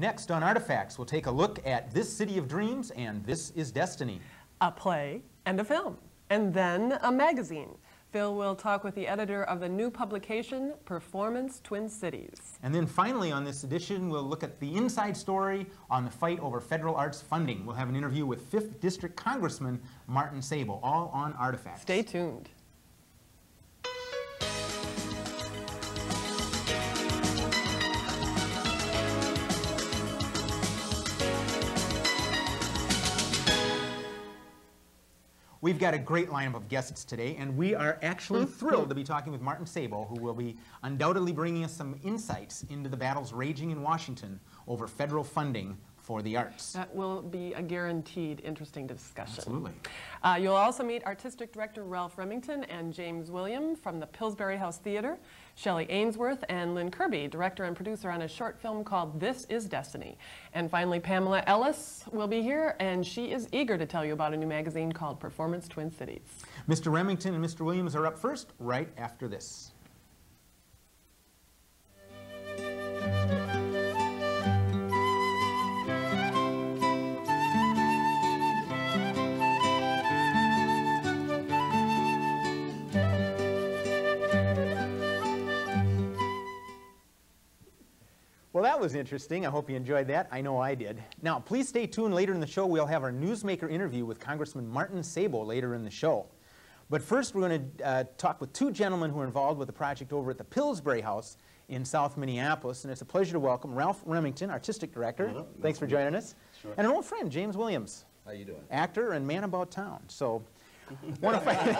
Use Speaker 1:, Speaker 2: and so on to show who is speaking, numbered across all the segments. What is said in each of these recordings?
Speaker 1: Next on Artifacts, we'll take a look at This City of Dreams and This is Destiny.
Speaker 2: A play and a film, and then a magazine. Phill will talk with the editor of the new publication, Performance Twin Cities.
Speaker 1: And then finally on this edition, we'll look at the inside story on the fight over federal arts funding. We'll have an interview with 5th District Congressman Martin Sabo, all on Artifacts.
Speaker 2: Stay tuned.
Speaker 1: We've got a great lineup of guests today, and we are actually thrilled to be talking with Martin Sabo, who will be undoubtedly bringing us some insights into the battles raging in Washington over federal funding for the arts.
Speaker 2: That will be a guaranteed interesting discussion.
Speaker 1: Absolutely.
Speaker 2: You'll also meet Artistic Director Ralph Remington and James William from the Pillsbury House Theater, Shelley Ainsworth and Lynne Kirby, director and producer on a short film called This is Destiny. And finally, Pamela Ellis will be here, and she is eager to tell you about a new magazine called Performance Twin Cities.
Speaker 1: Mr. Remington and Mr. Williams are up first, right after this. Well, that was interesting. I hope you enjoyed that. I know I did. Now, please stay tuned. Later in the show, we'll have our newsmaker interview with Congressman Martin Sabo later in the show. But first, we're going to talk with two gentlemen who are involved with the project over at the Pillsbury House in South Minneapolis. And it's a pleasure to welcome Ralph Remington, Artistic Director.
Speaker 3: Hello.
Speaker 1: Thanks for joining us.
Speaker 3: Sure.
Speaker 1: And an old friend, James Williams.
Speaker 3: How you doing?
Speaker 1: Actor and man about town. So, want to find...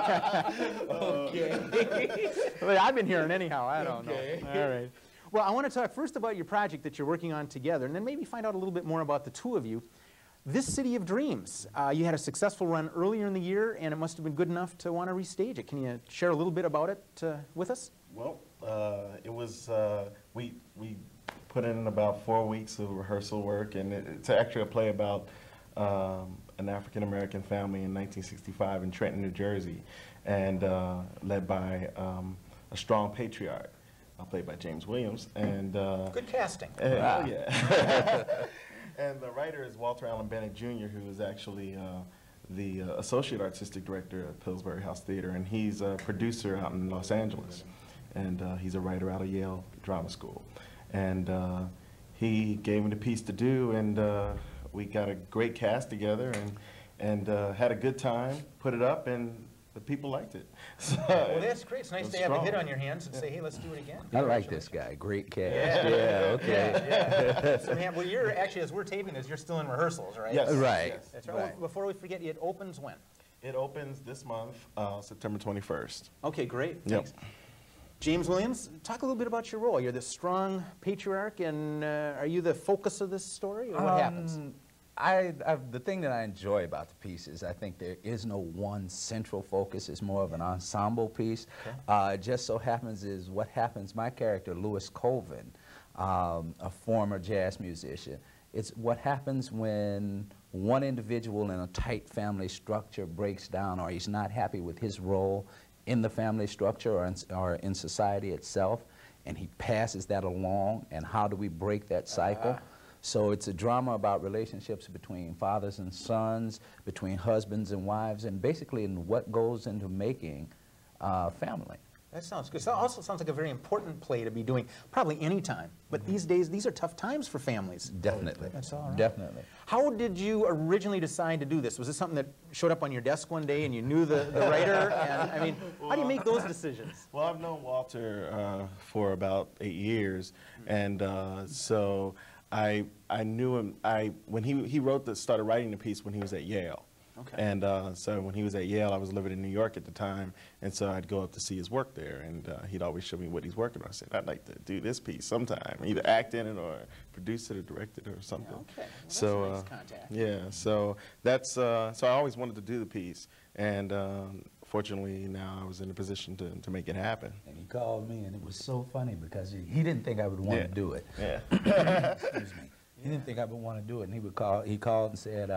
Speaker 3: Okay.
Speaker 1: Well, I've been hearing anyhow. I don't
Speaker 3: Okay.
Speaker 1: know. All right. Well, I want to talk first about your project that you're working on together, and then maybe find out a little bit more about the two of you. This City of Dreams. You had a successful run earlier in the year, and it must have been good enough to want to restage it. Can you share a little bit about it with us?
Speaker 3: Well, it was, we put in about 4 weeks of rehearsal work, and it's actually a play about an African-American family in 1965 in Trenton, New Jersey, and led by a strong patriarch. Played by James Williams, and
Speaker 1: Good casting.
Speaker 3: Wow. Yeah. And the writer is Walter Allen Bennett Jr., who is actually the associate artistic director at Pillsbury House Theater, and he's a producer out in Los Angeles, and he's a writer out of Yale Drama School, and he gave me the piece to do, and we got a great cast together, and had a good time, put it up, and the people liked it. So
Speaker 1: Well, that's great. It's nice to have a hit on your hands and say, hey, let's do it again.
Speaker 4: I like this guy. Great cast.
Speaker 1: Yeah.
Speaker 4: Okay.
Speaker 1: Yeah. So, man, well, you're actually, as we're taping this, you're still in rehearsals, right?
Speaker 3: Yes.
Speaker 4: Right.
Speaker 3: Yes.
Speaker 1: That's right. Well, before we forget, it opens when?
Speaker 3: It opens this month, September 21st.
Speaker 1: Okay, great.
Speaker 3: Yep.
Speaker 1: Thanks. James Williams, talk a little bit about your role. You're the strong patriarch, and are you the focus of this story, or what happens?
Speaker 4: The thing that I enjoy about the piece is I think there is no one central focus. It's more of an ensemble piece. Okay. It just so happens is what happens, my character, Louis Colvin, a former jazz musician, it's what happens when one individual in a tight family structure breaks down, or he's not happy with his role in the family structure or in society itself, and he passes that along, and how do we break that cycle? So it's a drama about relationships between fathers and sons, between husbands and wives, and basically in what goes into making family.
Speaker 1: That sounds good. So it also sounds like a very important play to be doing probably any time. But these days, these are tough times for families.
Speaker 4: Definitely.
Speaker 1: That's all right.
Speaker 4: Definitely.
Speaker 1: How did you originally decide to do this? Was this something that showed up on your desk one day and you knew the writer? And, I mean, how do you make those decisions?
Speaker 3: Well, I've known Walter for about 8 years, and so I knew him. When he started writing the piece when he was at Yale. Okay. And so when he was at Yale, I was living in New York at the time, and so I'd go up to see his work there, and he'd always show me what he's working on. I said, I'd like to do this piece sometime, either act in it or produce it or direct it or something.
Speaker 1: Okay. Well, that's
Speaker 3: so
Speaker 1: a nice contact.
Speaker 3: yeah, so that's so I always wanted to do the piece, and fortunately now I was in a position to make it happen.
Speaker 4: And he called me, and it was so funny because he didn't think I would want to do it.
Speaker 3: Yeah.
Speaker 4: Excuse me. He didn't think I would want to do it, and he called and said,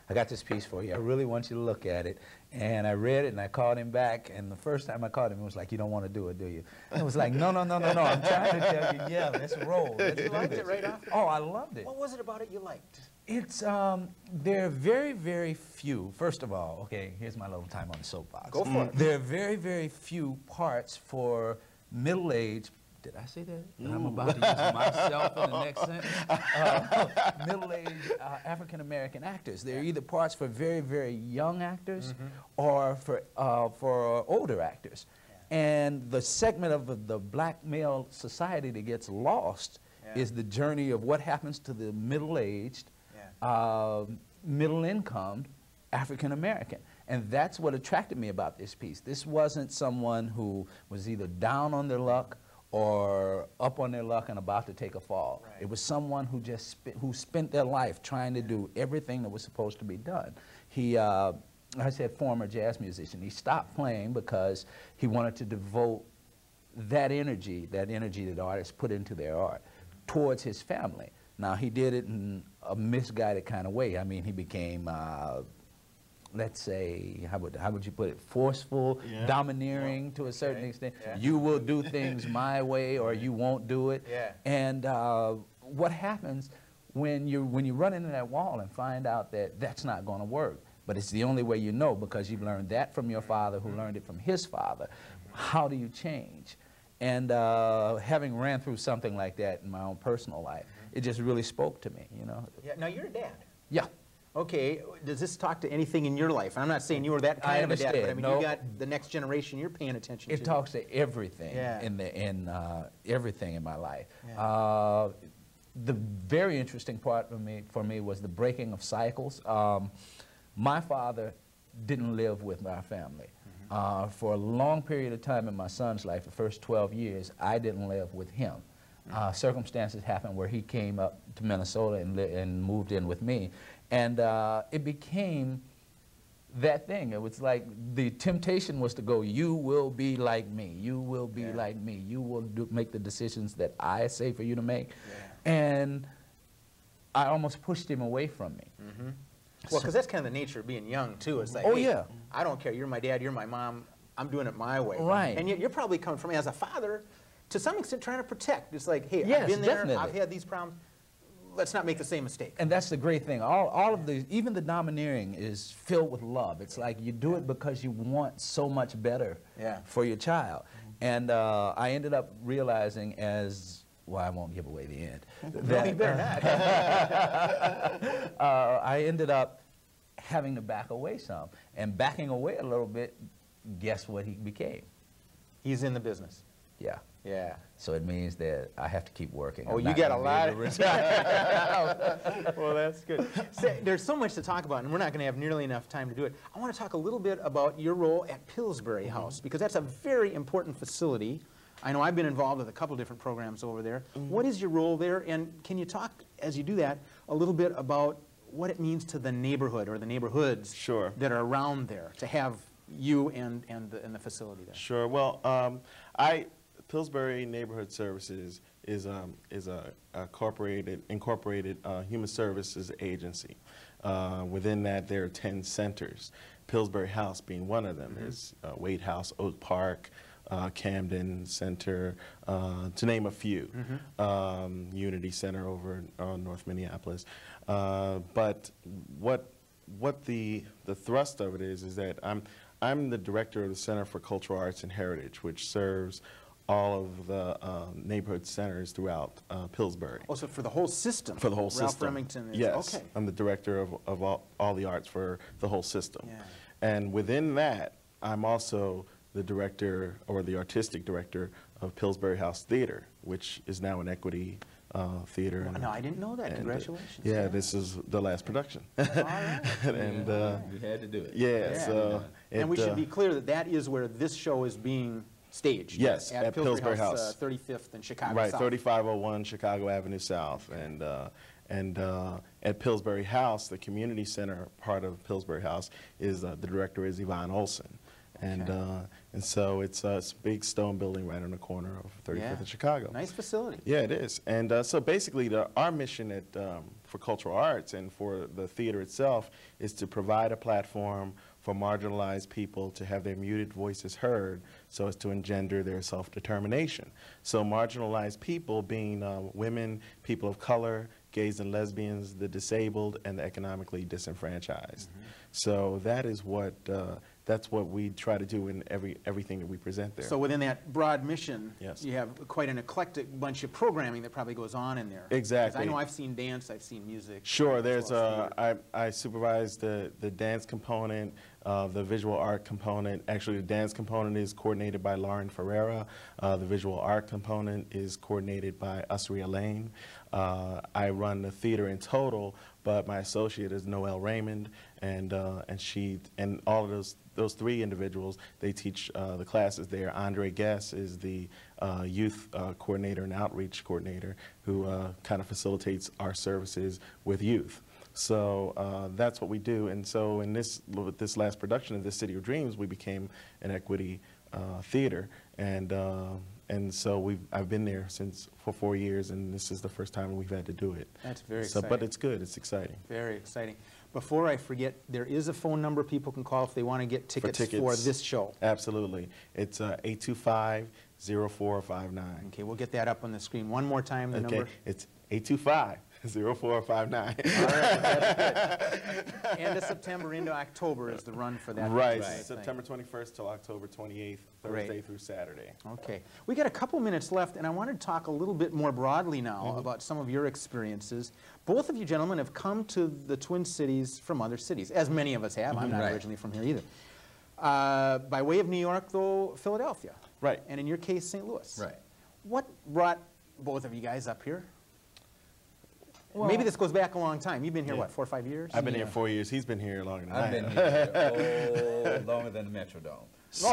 Speaker 4: I got this piece for you. I really want you to look at it. And I read it, and I called him back. And the first time I called him, it was like, you don't want to do it, do you? And it was like, no, no, no, no, no. I'm trying to tell you, yeah, let's roll. Let's
Speaker 1: You
Speaker 4: do
Speaker 1: liked
Speaker 4: this.
Speaker 1: it right off?
Speaker 4: Oh, I loved it.
Speaker 1: What was it about it you liked?
Speaker 4: It's, there are very, very few, first of all, okay, here's my little time on the soapbox.
Speaker 1: Go for it.
Speaker 4: There are very, very few parts for middle-aged, did I say that? I'm about to use myself in the next sentence. Middle-aged African-American actors. They're either parts for very, very young actors or for older actors. And the segment of the black male society that gets lost is the journey of what happens to the middle-aged, middle-income African-American. And that's what attracted me about this piece. This wasn't someone who was either down on their luck or up on their luck and about to take a fall.
Speaker 1: Right.
Speaker 4: It was someone who just spent their life trying to do everything that was supposed to be done. He, I said former jazz musician, he stopped playing because he wanted to devote that energy that artists put into their art towards his family. Now, he did it in a misguided kind of way. I mean, he became, let's say, how would you put it, forceful, domineering to a certain extent. You will do things my way or you won't do it. And what happens when you run into that wall and find out that that's not going to work, but it's the only way you know because you've learned that from your father who learned it from his father. How do you change? And having ran through something like that in my own personal life, it just really spoke to me, you know.
Speaker 1: Yeah. Now, you're a dad.
Speaker 4: Yeah.
Speaker 1: Okay, does this talk to anything in your life? I'm not saying you were that kind of a dad, but I mean, you got the next generation you're paying attention to.
Speaker 4: It talks to everything in everything in my life. The very interesting part for me was the breaking of cycles. My father didn't live with our family. For a long period of time in my son's life, the first 12 years, I didn't live with him. Circumstances happened where he came up to Minnesota and moved in with me. And it became that thing. It was like the temptation was to go, you will be like me. You will be like me. You will make the decisions that I say for you to make. And I almost pushed him away from me.
Speaker 1: Well, because that's kind of the nature of being young, too. It's like, hey, I don't care. You're my dad. You're my mom. I'm doing it my way.
Speaker 4: Right.
Speaker 1: And you're probably coming from me as a father, to some extent, trying to protect. It's like, hey,
Speaker 4: Yes,
Speaker 1: I've been there.
Speaker 4: definitely.
Speaker 1: I've had these problems. Let's not make the same mistake.
Speaker 4: And that's the great thing. All of the, even the domineering is filled with love. It's like you do it because you want so much better for your child. And I ended up realizing well, I won't give away the end.
Speaker 1: No, you better not.
Speaker 4: I ended up having to back away some. And backing away a little bit, guess what he became?
Speaker 1: He's in the business.
Speaker 4: Yeah.
Speaker 1: Yeah.
Speaker 4: So it means that I have to keep working.
Speaker 1: Oh, you got a lot. Well, that's good. There's so much to talk about, and we're not going to have nearly enough time to do it. I want to talk a little bit about your role at Pillsbury House, because that's a very important facility. I know I've been involved with a couple different programs over there. What is your role there, and can you talk, as you do that, a little bit about what it means to the neighborhood or the neighborhoods that are around there to have you and the facility there?
Speaker 3: Sure. Well, Pillsbury Neighborhood Services is a incorporated human services agency. Within that, there are 10 centers. Pillsbury House being one of them. There's Wade House, Oak Park, Camden Center, to name a few. Unity Center over in North Minneapolis. But what the thrust of it is that I'm the director of the Center for Cultural Arts and Heritage, which serves all of the neighborhood centers throughout Pillsbury.
Speaker 1: Oh, so for the whole system?
Speaker 3: For the whole system.
Speaker 1: Ralph Remington is,
Speaker 3: yes.
Speaker 1: Okay.
Speaker 3: I'm the director of all the arts for the whole system. And within that, I'm also the director, or the artistic director, of Pillsbury House Theater, which is now an equity theater.
Speaker 1: No, I didn't know that. Congratulations.
Speaker 3: This is the last production.
Speaker 1: All right.
Speaker 3: And
Speaker 4: we had to do it.
Speaker 3: So
Speaker 1: and we should be clear that that is where this show is being staged.
Speaker 3: Yes,
Speaker 1: at Pillsbury House. 35th and Chicago
Speaker 3: Right,
Speaker 1: South.
Speaker 3: 3501 Chicago Avenue South. And at Pillsbury House, the community center part of Pillsbury House is the director is Yvonne Olson. And so it's a big stone building right on the corner of 35th and Chicago.
Speaker 1: Nice facility.
Speaker 3: Yeah, it is. And so basically, our mission for cultural arts and for the theater itself is to provide a platform for marginalized people to have their muted voices heard so as to engender their self-determination. So marginalized people being women, people of color, gays and lesbians, the disabled, and the economically disenfranchised. So that is what that's what we try to do in everything that we present there.
Speaker 1: So within that broad mission,
Speaker 3: Yes.
Speaker 1: you have quite an eclectic bunch of programming that probably goes on in there. 'Cause
Speaker 3: Exactly.
Speaker 1: I know I've seen dance, I've seen music.
Speaker 3: Sure,
Speaker 1: as
Speaker 3: there's
Speaker 1: well as theater.
Speaker 3: I supervise the dance component, the visual art component. Actually, the dance component is coordinated by Lauren Ferreira. The visual art component is coordinated by Usria Lane. I run the theater in total, but my associate is Noelle Raymond, and she and all of those three individuals, they teach the classes there. Andre Guess is the youth coordinator and outreach coordinator who kind of facilitates our services with youth. So that's what we do. And so in with this last production of This City of Dreams, we became an equity theater. And so I've been there for 4 years, and this is the first time we've had to do it.
Speaker 1: That's very
Speaker 3: So,
Speaker 1: exciting.
Speaker 3: but it's good. It's exciting.
Speaker 1: Very exciting. Before I forget, there is a phone number people can call if they want to get tickets for this show.
Speaker 3: Absolutely. It's 825-0459.
Speaker 1: Okay, we'll get that up on the screen. One more time, the number.
Speaker 3: It's 825-0459.
Speaker 1: All right, that's good. End of September into October is the run for that.
Speaker 3: Right,
Speaker 1: particular thing.
Speaker 3: September 21st till October 28th,
Speaker 1: Great.
Speaker 3: Thursday through Saturday.
Speaker 1: Okay. We got a couple minutes left, and I want to talk a little bit more broadly now about some of your experiences. Both of you gentlemen have come to the Twin Cities from other cities, as many of us have. I'm not
Speaker 4: Right.
Speaker 1: originally from here either. By way of New York, though, Philadelphia.
Speaker 3: Right.
Speaker 1: And in your case, St. Louis.
Speaker 4: Right.
Speaker 1: What brought both of you guys up here?
Speaker 2: Well-
Speaker 1: Maybe this goes back a long time. You've been here,
Speaker 3: Yeah.
Speaker 1: what, 4 or 5 years?
Speaker 3: I've been here 4 years. He's been here longer than I
Speaker 4: I've been
Speaker 3: have.
Speaker 4: here longer than the Metrodome.
Speaker 1: So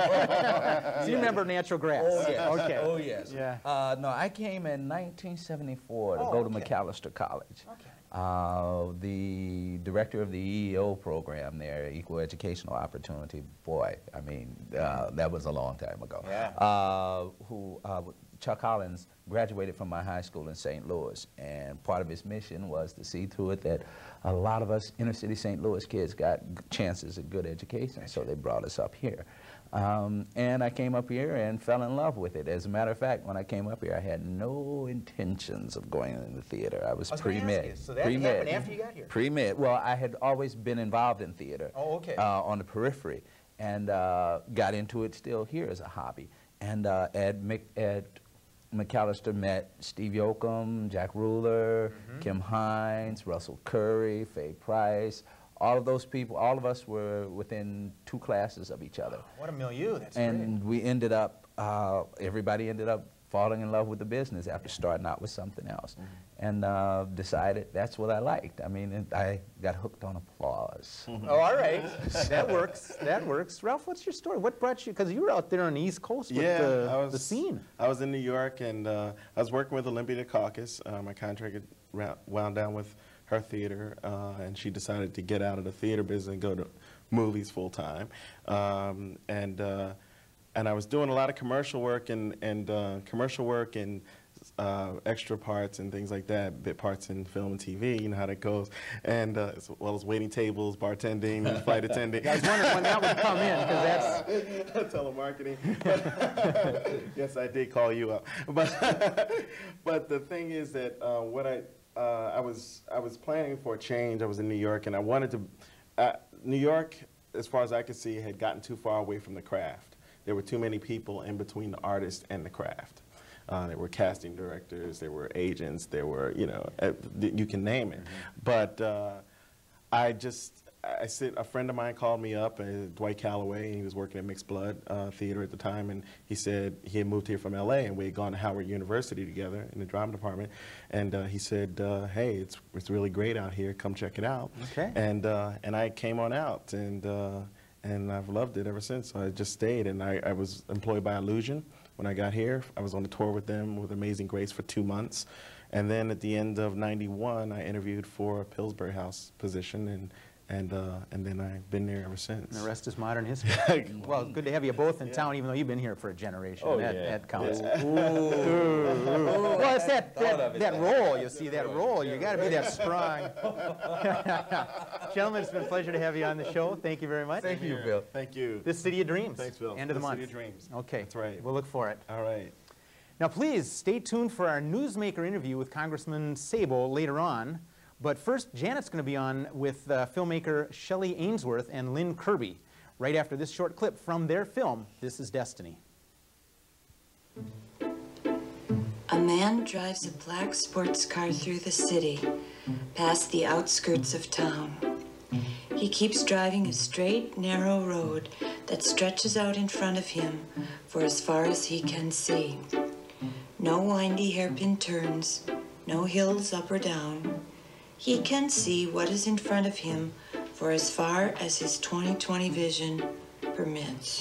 Speaker 1: you remember natural grass?
Speaker 4: Oh, yes.
Speaker 1: Okay.
Speaker 4: Oh, yes.
Speaker 1: Yeah.
Speaker 4: No, I came in 1974 to
Speaker 1: Oh,
Speaker 4: go to
Speaker 1: okay.
Speaker 4: McAllister College.
Speaker 1: Okay.
Speaker 4: The director of the EEO program there, Equal Educational Opportunity, boy, I mean, that was a long time ago.
Speaker 1: Yeah.
Speaker 4: Chuck Collins graduated from my high school in St. Louis, and part of his mission was to see to it that a lot of us inner city St. Louis kids got chances at good education, so they brought us up here. And I came up here and fell in love with it. As a matter of fact, when I came up here, I had no intentions of going into the theater. I was
Speaker 1: I was gonna ask
Speaker 4: pre-med.
Speaker 1: you, so that happened after you got here?
Speaker 4: Pre-med. Well, I had always been involved in theater.
Speaker 1: Oh, okay.
Speaker 4: On the periphery, and got into it still here as a hobby. And at McAllister met Steve Yoakum, Jack Ruler, Kim Hines, Russell Curry, Faye Price. All of those people, all of us were within 2 classes of each other.
Speaker 1: What a milieu, that's
Speaker 4: And we ended up, everybody ended up falling in love with the business after starting out with something else. And decided that's what I liked. I mean, I got hooked on applause.
Speaker 1: great. Oh, all right. That works. That works. Ralph, what's your story? What brought you, because you were out there on the East Coast with the scene.
Speaker 3: I was in New York, and I was working with Olympia Dukakis. My contract had wound down with her theater, and she decided to get out of the theater business and go to movies full time. And I was doing a lot of commercial work and extra parts and things like that, bit parts in film and TV, you know how that goes, and as well as waiting tables, bartending, and flight attending.
Speaker 1: I was wondering when that would come in, because that's...
Speaker 3: telemarketing. Yes, I did call you up. But the thing is that I was planning for a change. I was in New York, and I wanted to. New York, as far as I could see, had gotten too far away from the craft. There were too many people in between the artist and the craft. There were casting directors, there were agents, there were, you know, you can name it. But a friend of mine called me up, Dwight Calloway, and he was working at Mixed Blood Theater at the time, and he said he had moved here from LA, and we had gone to Howard University together in the drama department, and he said, hey, it's really great out here, come check it out.
Speaker 1: Okay.
Speaker 3: And I came on out, and I've loved it ever since. So I just stayed, and I was employed by Illusion. When I got here, I was on a tour with them with Amazing Grace for 2 months. And then at the end of '91, I interviewed for a Pillsbury House position, and then I've been there ever since.
Speaker 1: And the rest is modern history. Well, good to have you both in town, even though you've been here for a generation.
Speaker 3: Oh,
Speaker 1: That counts.
Speaker 3: Yeah.
Speaker 1: Well, it's that roll, you see, that roll. You got to be that strong. Gentlemen, it's been a pleasure to have you on the show. Thank you very much.
Speaker 3: Thank you, Phill. Thank you.
Speaker 1: This City of Dreams.
Speaker 3: Thanks, Phill.
Speaker 1: End of the month.
Speaker 3: City of Dreams.
Speaker 1: Okay.
Speaker 3: That's right.
Speaker 1: We'll look for it.
Speaker 3: All right.
Speaker 1: Now, please stay tuned for our newsmaker interview with Congressman Sabo later on. But first, Janet's going to be on with filmmaker Shelley Ainsworth and Lynne Kirby right after this short clip from their film, This is Destiny.
Speaker 5: A man drives a black sports car through the city, past the outskirts of town. He keeps driving a straight, narrow road that stretches out in front of him for as far as he can see. No windy hairpin turns, no hills up or down. He can see what is in front of him for as far as his 20/20 vision permits.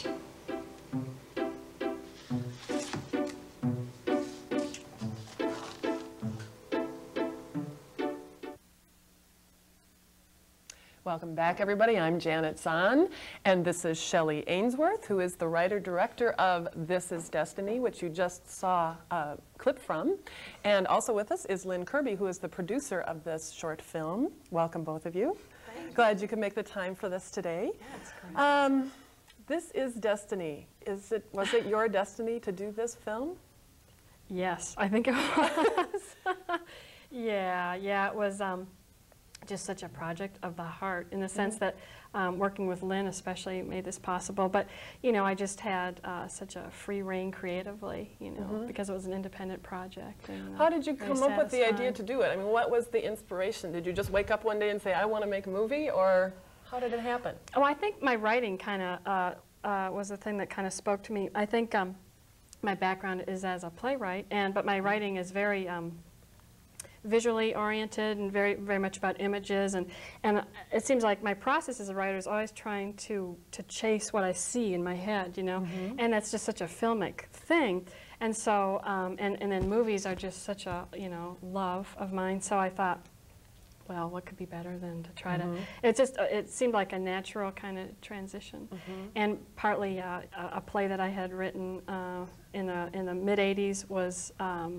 Speaker 2: Welcome back, everybody. I'm Janet Zahn, and this is Shelley Ainsworth, who is the writer-director of This is Destiny, which you just saw a clip from. And also with us is Lynne Kirby, who is the producer of this short film. Welcome, both of you.
Speaker 6: Thanks.
Speaker 2: Glad you could make the time for this today.
Speaker 6: Yeah, it's great.
Speaker 2: This is Destiny. Was it your destiny to do this film?
Speaker 6: Yes, I think it was. Yeah, it was just such a project of the heart in the sense that working with Lynne especially made this possible. But, you know, I just had such a free reign creatively, you know, because it was an independent project. And,
Speaker 2: How did you
Speaker 6: very
Speaker 2: come up with the idea
Speaker 6: satisfying.
Speaker 2: to do it? I mean, what was the inspiration? Did you just wake up one day and say, I want to make a movie, or how did it happen?
Speaker 6: Oh, I think my writing kind of was the thing that kind of spoke to me. I think my background is as a playwright, but my writing is very visually oriented and very, very much about images, and it seems like my process as a writer is always trying to chase what I see in my head, you know, and that's just such a filmic thing, and so and then movies are just such a, you know, love of mine. So I thought, well, what could be better than to try to? It seemed like a natural kind of transition, and partly a play that I had written in the mid '80s was.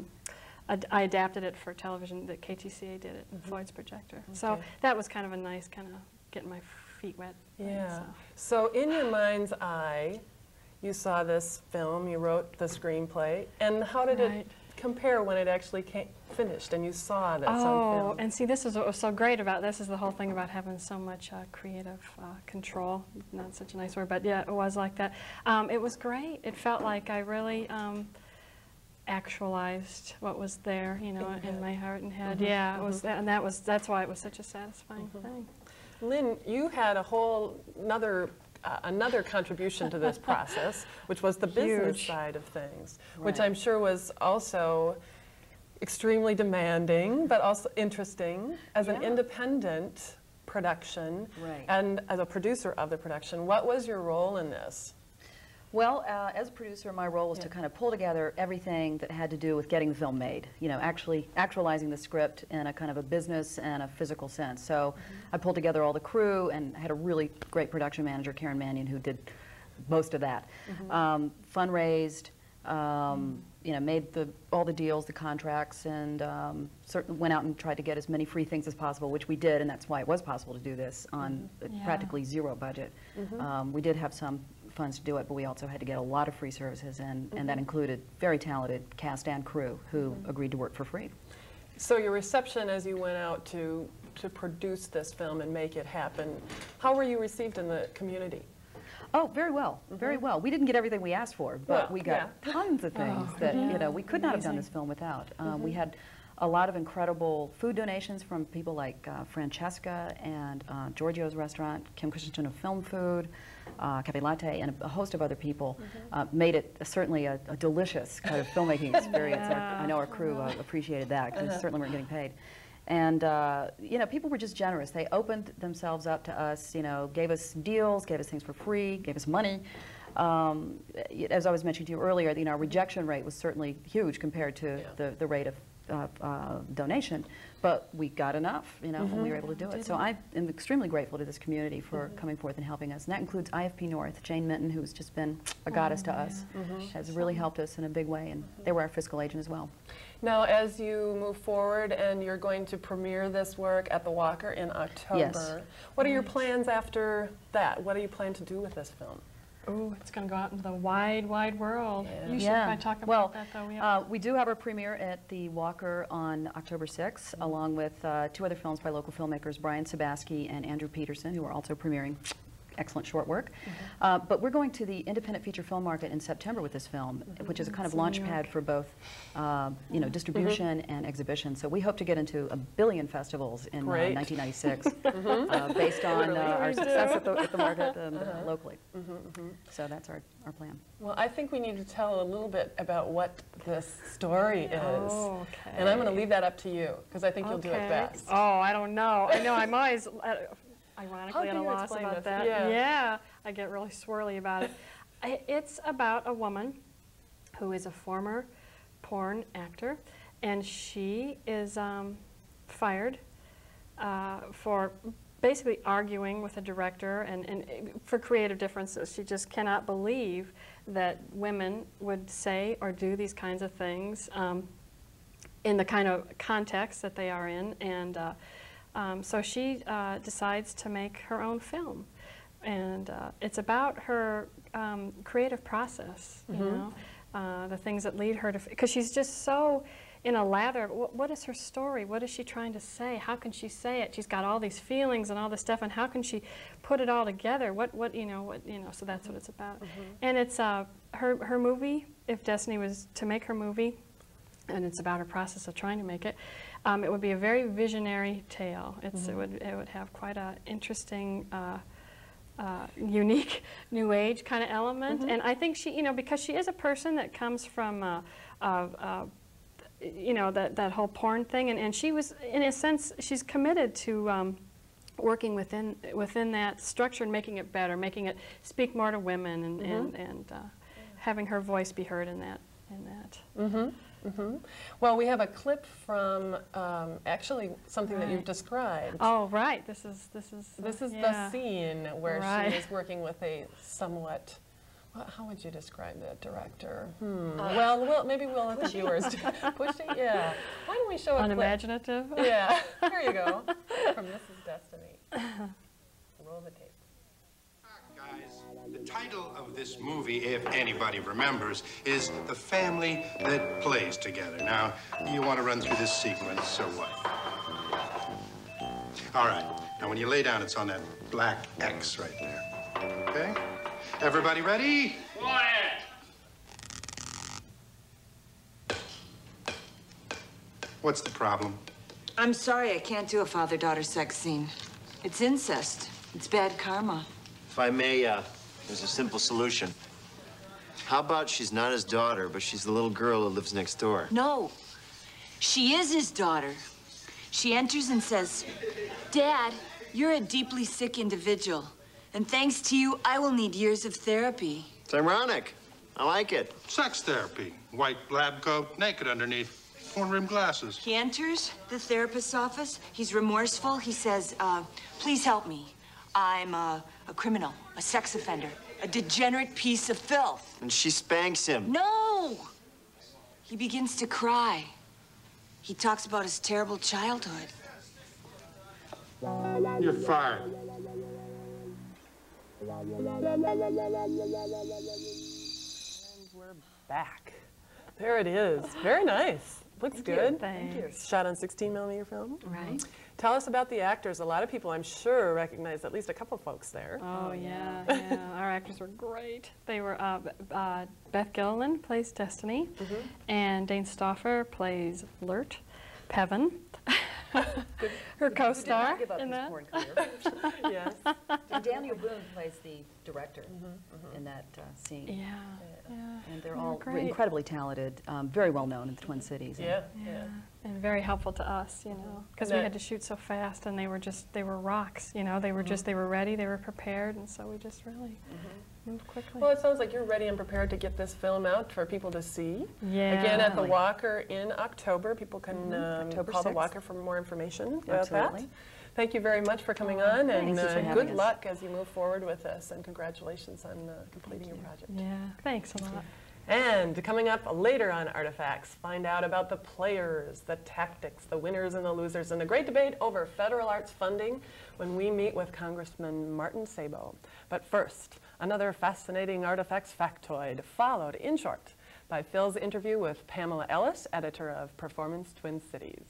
Speaker 6: I adapted it for television. The KTCA did it, Floyd's Projector. Okay. So that was kind of a nice kind of getting my feet wet.
Speaker 2: Yeah. So in your mind's eye, you saw this film, you wrote the screenplay, and how did it compare when it actually finished and you saw this on film?
Speaker 6: And see, this is what was so great about this is the whole thing about having so much creative control. Not such a nice word, but yeah, it was like that. It was great. It felt like I really actualized what was there, you know, in my heart and head. Yeah, it was, and that's why it was such a satisfying thing.
Speaker 2: Lynne, you had a whole another contribution to this process, which was the business side of things, which I'm sure was also extremely demanding, but also interesting as an independent production and as a producer of the production. What was your role in this?
Speaker 7: Well, as a producer, my role was to kind of pull together everything that had to do with getting the film made, you know, actually actualizing the script in a kind of a business and a physical sense. So I pulled together all the crew and had a really great production manager, Karen Mannion, who did most of that. Fundraised, you know, made all the deals, the contracts, and certainly went out and tried to get as many free things as possible, which we did, and that's why it was possible to do this on practically zero budget. We did have some funds to do it, but we also had to get a lot of free services, and that included very talented cast and crew who agreed to work for free.
Speaker 2: So your reception as you went out to produce this film and make it happen, how were you received in the community?
Speaker 7: Oh, very well, very well. We didn't get everything we asked for, but we got tons of things that, you know, we could not have done this film without. We had a lot of incredible food donations from people like Francesca and Giorgio's Restaurant, Kim Christensen of Film Food, Cafe Latte, and a host of other people. Made it certainly a delicious kind of filmmaking experience. I know our crew appreciated that, because they certainly weren't getting paid. And, you know, people were just generous. They opened themselves up to us, you know, gave us deals, gave us things for free, gave us money. As I was mentioning to you earlier, you know, our rejection rate was certainly huge compared to the rate of donation, but we got enough, you know, and we were able to do it. So I am extremely grateful to this community for coming forth and helping us. And that includes IFP North. Jane Minton, who's just been a goddess to us, has really helped us in a big way, and they were our fiscal agent as well.
Speaker 2: Now, as you move forward and you're going to premiere this work at the Walker in October,
Speaker 7: Yes.
Speaker 2: what are your plans after that? What do you plan to do with this film?
Speaker 6: Oh, it's going to go out into the wide, wide world.
Speaker 2: Yeah.
Speaker 6: You should
Speaker 7: Yeah.
Speaker 6: probably talk about
Speaker 7: Well,
Speaker 6: that, though. Yeah.
Speaker 7: we do have our premiere at the Walker on October 6th, along with 2 other films by local filmmakers, Brian Sabaski and Andrew Peterson, who are also premiering excellent short work. But we're going to the independent feature film market in September with this film, which is a kind of launch pad for both you know, distribution and exhibition. So we hope to get into 1 billion festivals in
Speaker 2: Great.
Speaker 7: 1996, based on our success at the market and locally. So that's our plan.
Speaker 2: Well, I think we need to tell a little bit about what this story is.
Speaker 6: Oh, okay.
Speaker 2: And I'm going to leave that up to you, because I think you'll do it best.
Speaker 6: Oh, I don't know. I know I'm always ironically
Speaker 2: How
Speaker 6: at
Speaker 2: can
Speaker 6: a
Speaker 2: you
Speaker 6: loss
Speaker 2: explain
Speaker 6: about
Speaker 2: this?
Speaker 6: that.
Speaker 2: Yeah.
Speaker 6: I get really swirly about it. It's about a woman who is a former porn actor, and she is fired for basically arguing with a director and for creative differences. She just cannot believe that women would say or do these kinds of things in the kind of context that they are in, and so she decides to make her own film, and it's about her creative process, you know, the things that lead her to, because she's just so in a lather. What is her story? What is she trying to say? How can she say it? She's got all these feelings and all this stuff, and how can she put it all together? What you know? So that's what it's about. And it's her movie. If Destiny was to make her movie, and it's about her process of trying to make it, it would be a very visionary tale. It would have quite a interesting, unique new age kind of element. And I think she, you know, because she is a person that comes from you know, that whole porn thing, and she was, in a sense, she's committed to working within that structure and making it better, making it speak more to women, and having her voice be heard in that.
Speaker 2: Well, we have a clip from actually something that you've described.
Speaker 6: Oh, right. This is
Speaker 2: the scene where she is working with a somewhat, how would you describe that director? Well, maybe we'll let the viewers push it. Yeah. Why don't we show a
Speaker 6: unimaginative?
Speaker 2: Clip? Yeah. Here you go. From This Is Destiny. Roll the tape.
Speaker 8: Guys, the title of this movie, if anybody remembers, is The Family That Plays Together. Now, you want to run through this sequence, so what? All right. Now, when you lay down, it's on that black X right there. Okay? Everybody ready?
Speaker 9: Quiet!
Speaker 8: What's the problem?
Speaker 5: I'm sorry, I can't do a father-daughter sex scene. It's incest. It's bad karma.
Speaker 10: If I may, there's a simple solution. How about she's not his daughter, but she's the little girl who lives next door?
Speaker 5: No, she is his daughter. She enters and says, "Dad, you're a deeply sick individual, and thanks to you, I will need years of therapy."
Speaker 10: It's ironic. I like it.
Speaker 8: Sex therapy. White lab coat, naked underneath. Horn-rimmed glasses.
Speaker 5: He enters the therapist's office. He's remorseful. He says, "Please help me. I'm a criminal, a sex offender, a degenerate piece of filth."
Speaker 10: And she spanks him.
Speaker 5: No! He begins to cry. He talks about his terrible childhood.
Speaker 8: You're fired.
Speaker 2: And we're back. There it is. Very nice. Looks good.
Speaker 6: Thank you.
Speaker 2: Shot on 16mm film.
Speaker 6: Right.
Speaker 2: Tell us about the actors. A lot of people, I'm sure, recognize at least a couple folks there.
Speaker 6: Oh, yeah. Our actors were great. They were, Beth Gilliland plays Destiny, and Dane Stauffer plays Flirt. Pevin, her co-star
Speaker 7: Give up
Speaker 6: in
Speaker 7: his
Speaker 6: that.
Speaker 7: porn career.
Speaker 2: Yes.
Speaker 7: And Daniel Boone plays the director in that scene.
Speaker 6: Yeah.
Speaker 7: And they're
Speaker 6: They're
Speaker 7: all
Speaker 6: great.
Speaker 7: incredibly talented, very well known in the Twin Cities.
Speaker 2: Yeah.
Speaker 6: And very helpful to us, you know, because we had to shoot so fast, and they were rocks, you know. They were they were ready, they were prepared, and so we just really move quickly.
Speaker 2: Well, it sounds like you're ready and prepared to get this film out for people to see.
Speaker 6: Yeah.
Speaker 2: Again, at the Walker in October. People can
Speaker 7: October
Speaker 2: call the
Speaker 7: 6th.
Speaker 2: Walker for more information about
Speaker 7: Absolutely.
Speaker 2: that. Thank you very much for coming on, and
Speaker 7: thanks for having
Speaker 2: good
Speaker 7: us.
Speaker 2: luck as you move forward with this, and congratulations on completing your project.
Speaker 6: Yeah, thanks a lot.
Speaker 2: And coming up later on Artifacts, find out about the players, the tactics, the winners and the losers, and the great debate over federal arts funding when we meet with Congressman Martin Sabo. But first, another fascinating Artifacts factoid, followed in short by Phil's interview with Pamela Ellis, editor of Performance Twin Cities.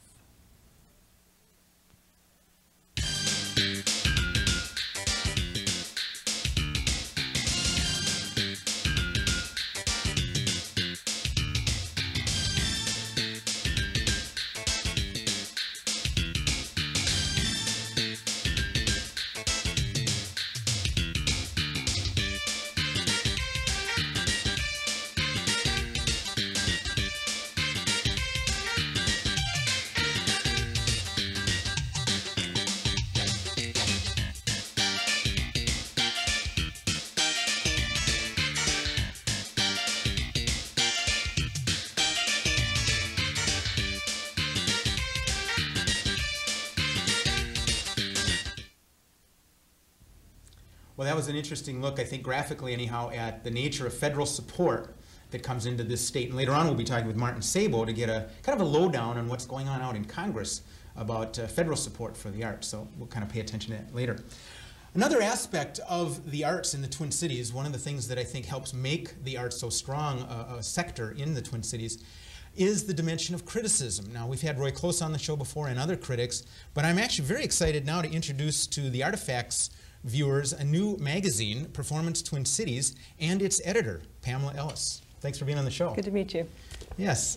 Speaker 1: Well, that was an interesting look, I think, graphically anyhow, at the nature of federal support that comes into this state. And later on, we'll be talking with Martin Sabo to get a kind of a lowdown on what's going on out in Congress about federal support for the arts. So we'll kind of pay attention to that later. Another aspect of the arts in the Twin Cities, one of the things that I think helps make the arts so strong a sector in the Twin Cities, is the dimension of criticism. Now, we've had Roy Close on the show before and other critics, but I'm actually very excited now to introduce to the Artifacts viewers a new magazine, Performance Twin Cities, and its editor, Pamela Ellis. Thanks for being on the show.
Speaker 9: Good to meet you.
Speaker 1: Yes.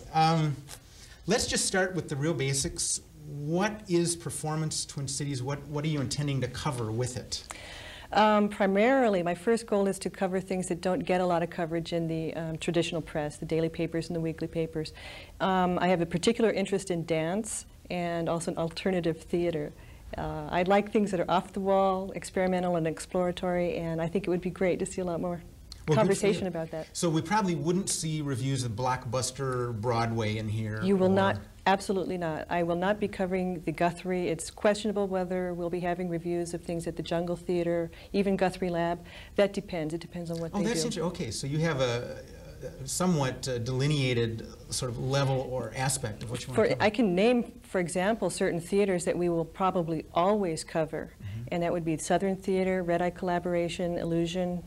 Speaker 1: Let's just start with the real basics. What is Performance Twin Cities? What are you intending to cover with it?
Speaker 9: Primarily, my first goal is to cover things that don't get a lot of coverage in the traditional press, the daily papers and the weekly papers. I have a particular interest in dance and also in alternative theater. I like things that are off the wall, experimental and exploratory, and I think it would be great to see a lot more conversation about that.
Speaker 1: So we probably wouldn't see reviews of blockbuster Broadway in here?
Speaker 9: You will not, absolutely not. I will not be covering the Guthrie. It's questionable whether we'll be having reviews of things at the Jungle Theater, even Guthrie Lab. That depends. It depends on what they do.
Speaker 1: Oh, that's interesting. Okay, so you have a somewhat delineated sort of level or aspect of what you want to cover.
Speaker 9: I can name, for example, certain theaters that we will probably always cover, and that would be Southern Theater, Red Eye Collaboration, Illusion,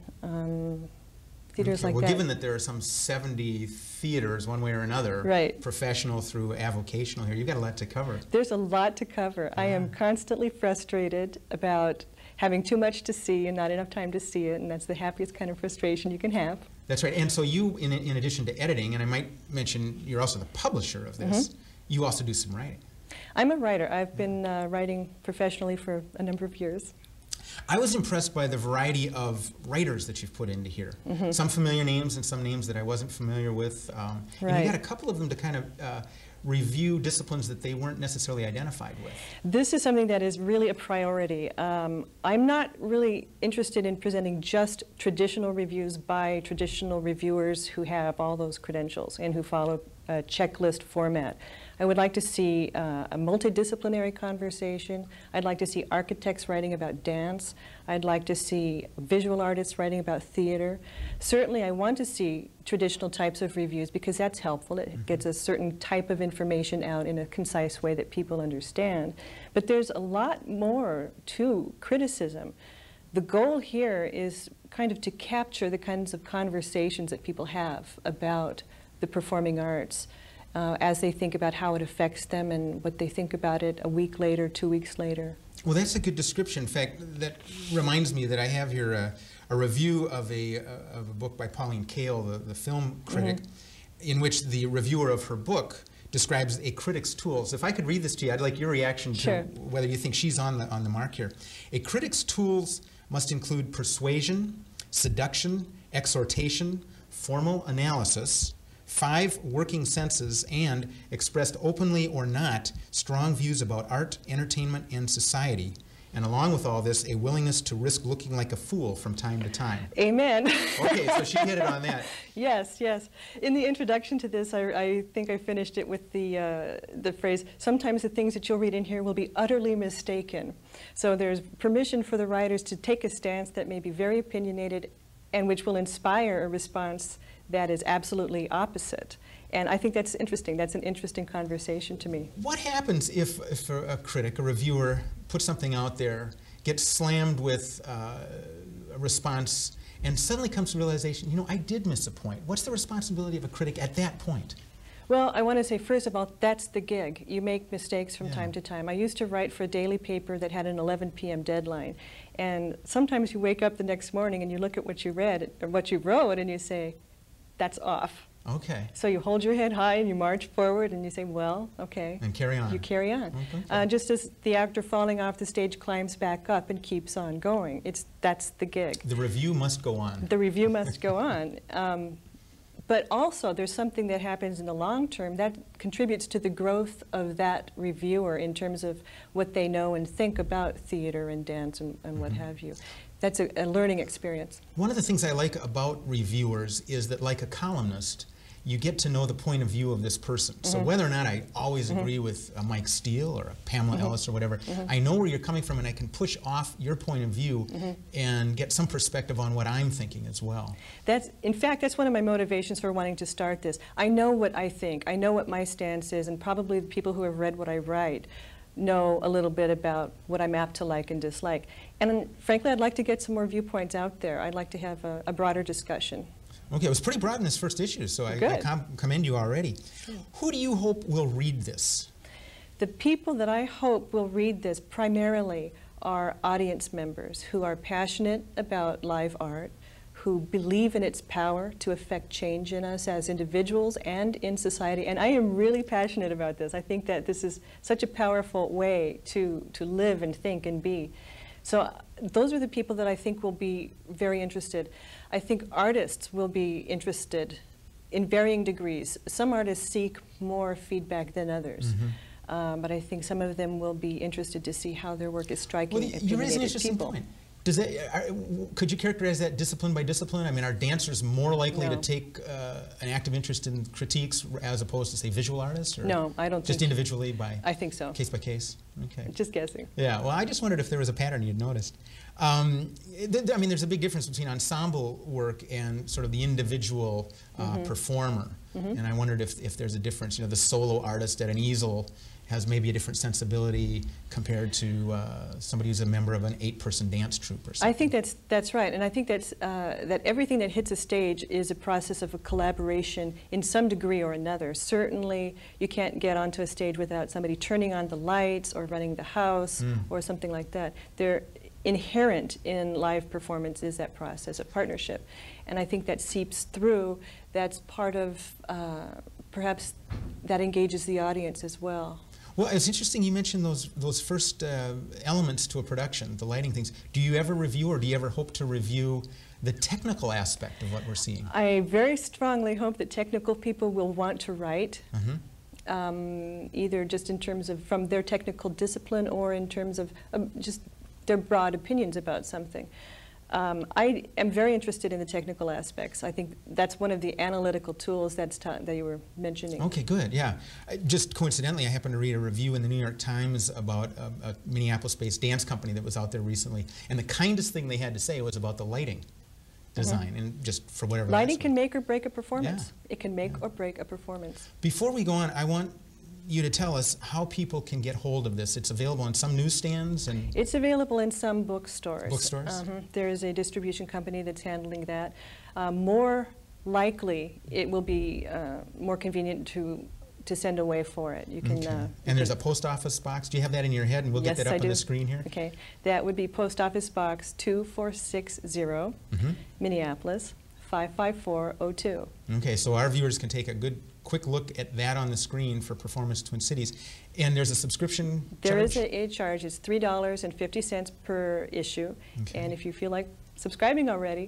Speaker 9: theaters like that.
Speaker 1: Well, given that there are some 70 theaters, one way or another,
Speaker 9: right,
Speaker 1: professional through avocational here, you've got a lot to cover.
Speaker 9: There's a lot to cover. I am constantly frustrated about having too much to see and not enough time to see it, and that's the happiest kind of frustration you can have.
Speaker 1: That's right. And so you, in addition to editing, and I might mention you're also the publisher of this, you also do some writing.
Speaker 9: I'm a writer. I've been writing professionally for a number of years.
Speaker 1: I was impressed by the variety of writers that you've put into here. Some familiar names and some names that I wasn't familiar with. And you got a couple of them to kind of review disciplines that they weren't necessarily identified with.
Speaker 9: This is something that is really a priority. I'm not really interested in presenting just traditional reviews by traditional reviewers who have all those credentials and who follow a checklist format. I would like to see a multidisciplinary conversation. I'd like to see architects writing about dance. I'd like to see visual artists writing about theater. Certainly I want to see traditional types of reviews because that's helpful. It gets a certain type of information out in a concise way that people understand. But there's a lot more to criticism. The goal here is kind of to capture the kinds of conversations that people have about the performing arts as they think about how it affects them and what they think about it a week later, 2 weeks later.
Speaker 1: Well, that's a good description. In fact, that reminds me that I have here a review of a book by Pauline Kael, the film critic, in which the reviewer of her book describes a critic's tools. If I could read this to you, I'd like your reaction to whether you think she's on the mark here. A critic's tools must include persuasion, seduction, exhortation, formal analysis, 5 working senses, and, expressed openly or not, strong views about art, entertainment, and society. and along with all this, a willingness to risk looking like a fool from time to time.
Speaker 9: Amen.
Speaker 1: Okay, so she hit it on that.
Speaker 9: Yes, yes. In the introduction to this, I think I finished it with the phrase, sometimes the things that you'll read in here will be utterly mistaken. So there's permission for the writers to take a stance that may be very opinionated and which will inspire a response that is absolutely opposite. And I think that's interesting. That's an interesting conversation to me.
Speaker 1: What happens if a critic, a reviewer, puts something out there, gets slammed with a response, and suddenly comes to the realization, you know, I did miss a point? What's the responsibility of a critic at that point?
Speaker 9: Well, I want to say, first of all, that's the gig. You make mistakes from time to time. I used to write for a daily paper that had an 11 p.m. deadline. And sometimes you wake up the next morning and you look at what you read, or what you wrote, and you say, that's off.
Speaker 1: Okay.
Speaker 9: So you hold your head high and you march forward and you say, well, okay.
Speaker 1: And carry on.
Speaker 9: You carry on.
Speaker 1: Okay.
Speaker 9: Just as the actor falling off the stage climbs back up and keeps on going. That's the gig.
Speaker 1: The review must go on.
Speaker 9: The review must go on. But also, there's something that happens in the long term that contributes to the growth of that reviewer in terms of what they know and think about theater and dance and what have you. That's a learning experience.
Speaker 1: One of the things I like about reviewers is that, like a columnist, you get to know the point of view of this person. So whether or not I always agree with a Mike Steele or a Pamela Ellis or whatever, I know where you're coming from and I can push off your point of view and get some perspective on what I'm thinking as well.
Speaker 9: In fact, that's one of my motivations for wanting to start this. I know what I think. I know what my stance is, and probably the people who have read what I write know a little bit about what I'm apt to like and dislike. And frankly, I'd like to get some more viewpoints out there. I'd like to have a broader discussion.
Speaker 1: Okay, it was pretty broad in this first issue, so I commend you already. Who do you hope will read this?
Speaker 9: The people that I hope will read this primarily are audience members who are passionate about live art, who believe in its power to affect change in us as individuals and in society. And I am really passionate about this. I think that this is such a powerful way to live and think and be. So those are the people that I think will be very interested. I think artists will be interested in varying degrees. Some artists seek more feedback than others. But I think some of them will be interested to see how their work is striking
Speaker 1: you raise an interesting point. Does that, could you characterize that discipline by discipline? I mean, are dancers more likely to take an active interest in critiques as opposed to, say, visual artists? Or
Speaker 9: no, I don't think
Speaker 1: just individually by
Speaker 9: I think so.
Speaker 1: Case by case? Okay.
Speaker 9: Just guessing.
Speaker 1: Yeah, well, I just wondered if there was a pattern you'd noticed. I mean, there's a big difference between ensemble work and sort of the individual performer. And I wondered if there's a difference. You know, the solo artist at an easel has maybe a different sensibility compared to somebody who's a member of an 8-person dance troupe or something.
Speaker 9: I think that's right, and I think that everything that hits a stage is a process of a collaboration in some degree or another. Certainly, you can't get onto a stage without somebody turning on the lights or running the house or something like that. They're inherent in live performance is that process of partnership, and I think that seeps through. That's part of perhaps that engages the audience as well.
Speaker 1: Well, it's interesting you mentioned those first elements to a production, the lighting things. Do you ever review, or do you ever hope to review the technical aspect of what we're seeing?
Speaker 9: I very strongly hope that technical people will want to write, either just in terms of from their technical discipline or in terms of just their broad opinions about something. I am very interested in the technical aspects. I think that's one of the analytical tools that you were mentioning.
Speaker 1: Okay, good, yeah. Just coincidentally, I happened to read a review in the New York Times about a Minneapolis-based dance company that was out there recently, and the kindest thing they had to say was about the lighting design, and just for whatever
Speaker 9: lighting can make or break a performance.
Speaker 1: Yeah.
Speaker 9: It can make or break a performance.
Speaker 1: Before we go on, I want you to tell us how people can get hold of this. It's available on some newsstands and
Speaker 9: it's available in some bookstores.
Speaker 1: Bookstores?
Speaker 9: There is a distribution company that's handling that. More likely, it will be more convenient to send away for it. You can.
Speaker 1: And there's a post office box. Do you have that in your head? And we'll get that up on the screen here.
Speaker 9: Okay, that would be Post Office Box 2460, Minneapolis 55402.
Speaker 1: Okay, so our viewers can take a good quick look at that on the screen for Performance Twin Cities. And there's a subscription charge?
Speaker 9: There is a charge. It's $3.50 per issue. And if you feel like subscribing already,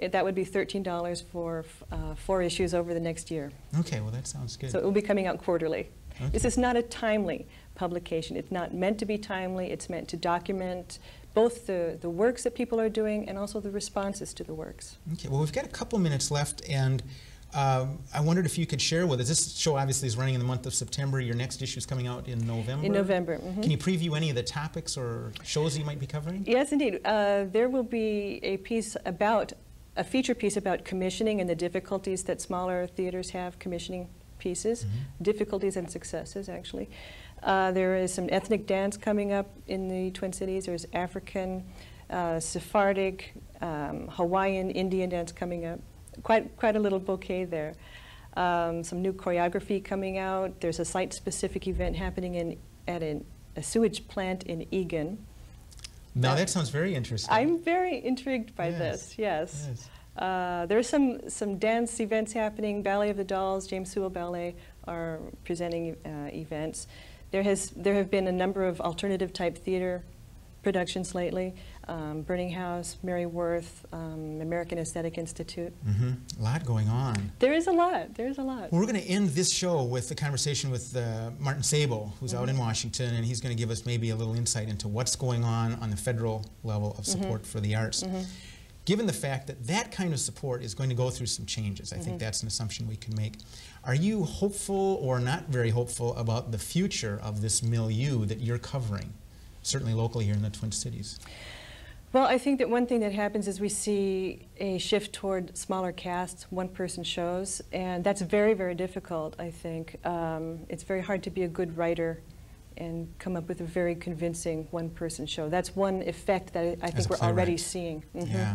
Speaker 9: That would be $13 for 4 issues over the next year.
Speaker 1: Okay, well that sounds good.
Speaker 9: So it will be coming out quarterly.
Speaker 1: Okay.
Speaker 9: This is not a timely publication. It's not meant to be timely. It's meant to document both the works that people are doing and also the responses to the works.
Speaker 1: Okay, well we've got a couple minutes left, and I wondered if you could share with us, this show obviously is running in the month of September. Your next issue is coming out in November.
Speaker 9: In November. Mm-hmm.
Speaker 1: Can you preview any of the topics or shows you might be covering?
Speaker 9: Yes, indeed. There will be a feature piece about commissioning and the difficulties that smaller theaters have commissioning pieces, difficulties and successes, actually. There is some ethnic dance coming up in the Twin Cities. There's African, Sephardic, Hawaiian, Indian dance coming up. Quite a little bouquet there. Some new choreography coming out. There's a site-specific event happening at a sewage plant in Egan.
Speaker 1: Now that sounds very interesting.
Speaker 9: I'm very intrigued by this, yes. There's some dance events happening. Ballet of the Dolls, James Sewell Ballet are presenting events. There have been a number of alternative type theater productions lately. Burning House, Mary Worth, American Aesthetic Institute.
Speaker 1: A lot going on.
Speaker 9: There is a lot. There is a lot.
Speaker 1: Well, we're going to end this show with a conversation with Martin Sabo, who's out in Washington, and he's going to give us maybe a little insight into what's going on the federal level of support for the arts. Given the fact that that kind of support is going to go through some changes, I think that's an assumption we can make. Are you hopeful or not very hopeful about the future of this milieu that you're covering, certainly locally here in the Twin Cities?
Speaker 9: Well, I think that one thing that happens is we see a shift toward smaller casts, one-person shows, and that's very, very difficult, I think. It's very hard to be a good writer and come up with a very convincing one-person show. That's one effect that I think we're already seeing.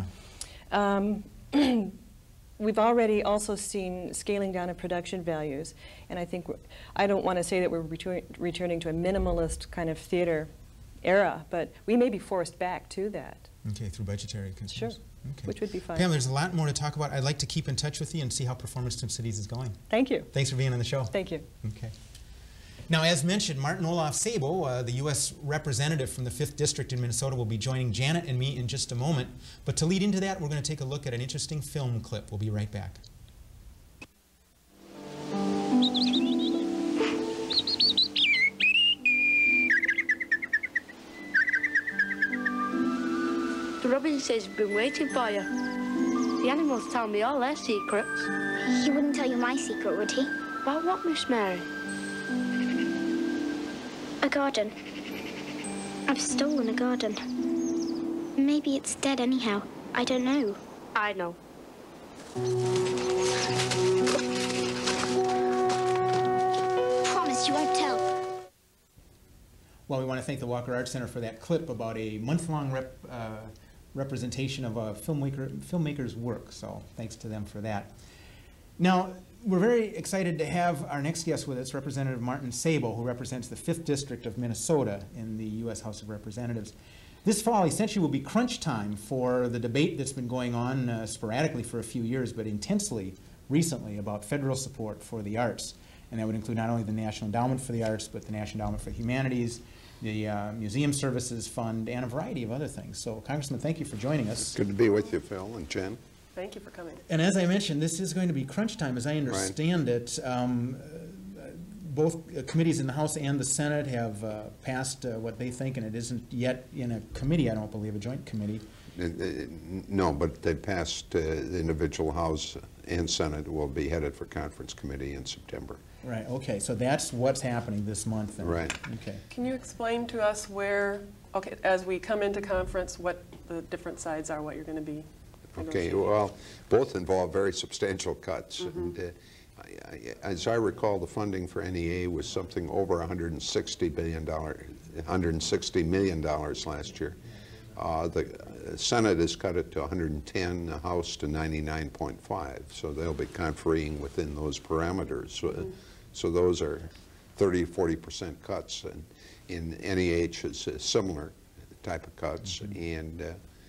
Speaker 9: We've already also seen scaling down of production values, and I think I don't want to say that we're returning to a minimalist kind of theater era, but we may be forced back to that.
Speaker 1: Okay, through budgetary concerns.
Speaker 9: Sure,
Speaker 1: okay.
Speaker 9: Which would be fine.
Speaker 1: Pam, there's a lot more to talk about. I'd like to keep in touch with you and see how Performance Twin Cities is going.
Speaker 9: Thank you.
Speaker 1: Thanks for being on the show.
Speaker 9: Thank you.
Speaker 1: Okay. Now, as mentioned, Martin Olaf Sabo, the U.S. representative from the 5th District in Minnesota, will be joining Janet and me in just a moment. But to lead into that, we're going to take a look at an interesting film clip. We'll be right back.
Speaker 11: The Robinsons have been waiting for you. The animals tell me all their secrets.
Speaker 12: He wouldn't tell you my secret, would he?
Speaker 11: About what, Miss Mary?
Speaker 12: A garden. I've stolen a garden. Maybe it's dead anyhow. I don't know.
Speaker 11: I know.
Speaker 12: Promise you won't tell.
Speaker 1: Well, we want to thank the Walker Arts Center for that clip about a month-long representation of a filmmaker's work, so thanks to them for that. Now, we're very excited to have our next guest with us, Representative Martin Sabo, who represents the 5th District of Minnesota in the U.S. House of Representatives. This fall essentially will be crunch time for the debate that's been going on sporadically for a few years, but intensely recently, about federal support for the arts. And that would include not only the National Endowment for the Arts, but the National Endowment for the Humanities, the Museum Services Fund, and a variety of other things. So, Congressman, thank you for joining us.
Speaker 13: Good to be with you, Phil and Jen.
Speaker 2: Thank you for coming.
Speaker 1: And as I mentioned, this is going to be crunch time, as I understand it. Both committees in the House and the Senate have passed what they think, and it isn't yet in a committee, I don't believe, a joint committee.
Speaker 13: No, but they passed the individual House and Senate will be headed for conference committee in September.
Speaker 1: Right, okay, so that's what's happening this month then.
Speaker 13: Right.
Speaker 1: Okay.
Speaker 2: Can you explain to us where, okay, as we come into conference, what the different sides are, what you're going to be
Speaker 13: Okay, well, both involve very substantial cuts. And, as I recall, the funding for NEA was something over $160 million last year. The Senate has cut it to 110, the House to 99.5, so they'll be conferring within those parameters. So those are 30–40% cuts, and in NEH it's a similar type of cuts, and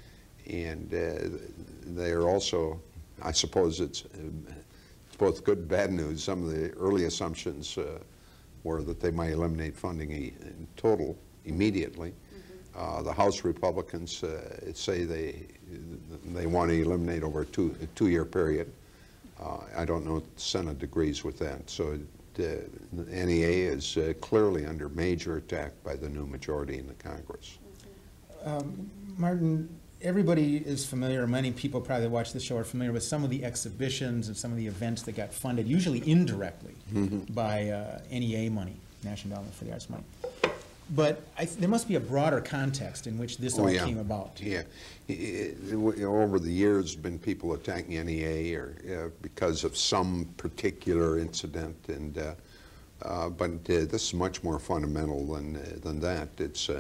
Speaker 13: they are also, I suppose it's both good and bad news. Some of the early assumptions were that they might eliminate funding in total immediately. The House Republicans say they want to eliminate over a two-year period. I don't know if the Senate agrees with that. So the NEA is clearly under major attack by the new majority in the Congress.
Speaker 1: Martin, everybody is familiar, or many people probably that watch the show are familiar with some of the exhibitions and some of the events that got funded, usually indirectly, by NEA money, National Endowment for the Arts money. But there must be a broader context in which this all came about.
Speaker 13: Yeah. Over the years, been people attacking NEA or because of some particular incident, and but this is much more fundamental than that.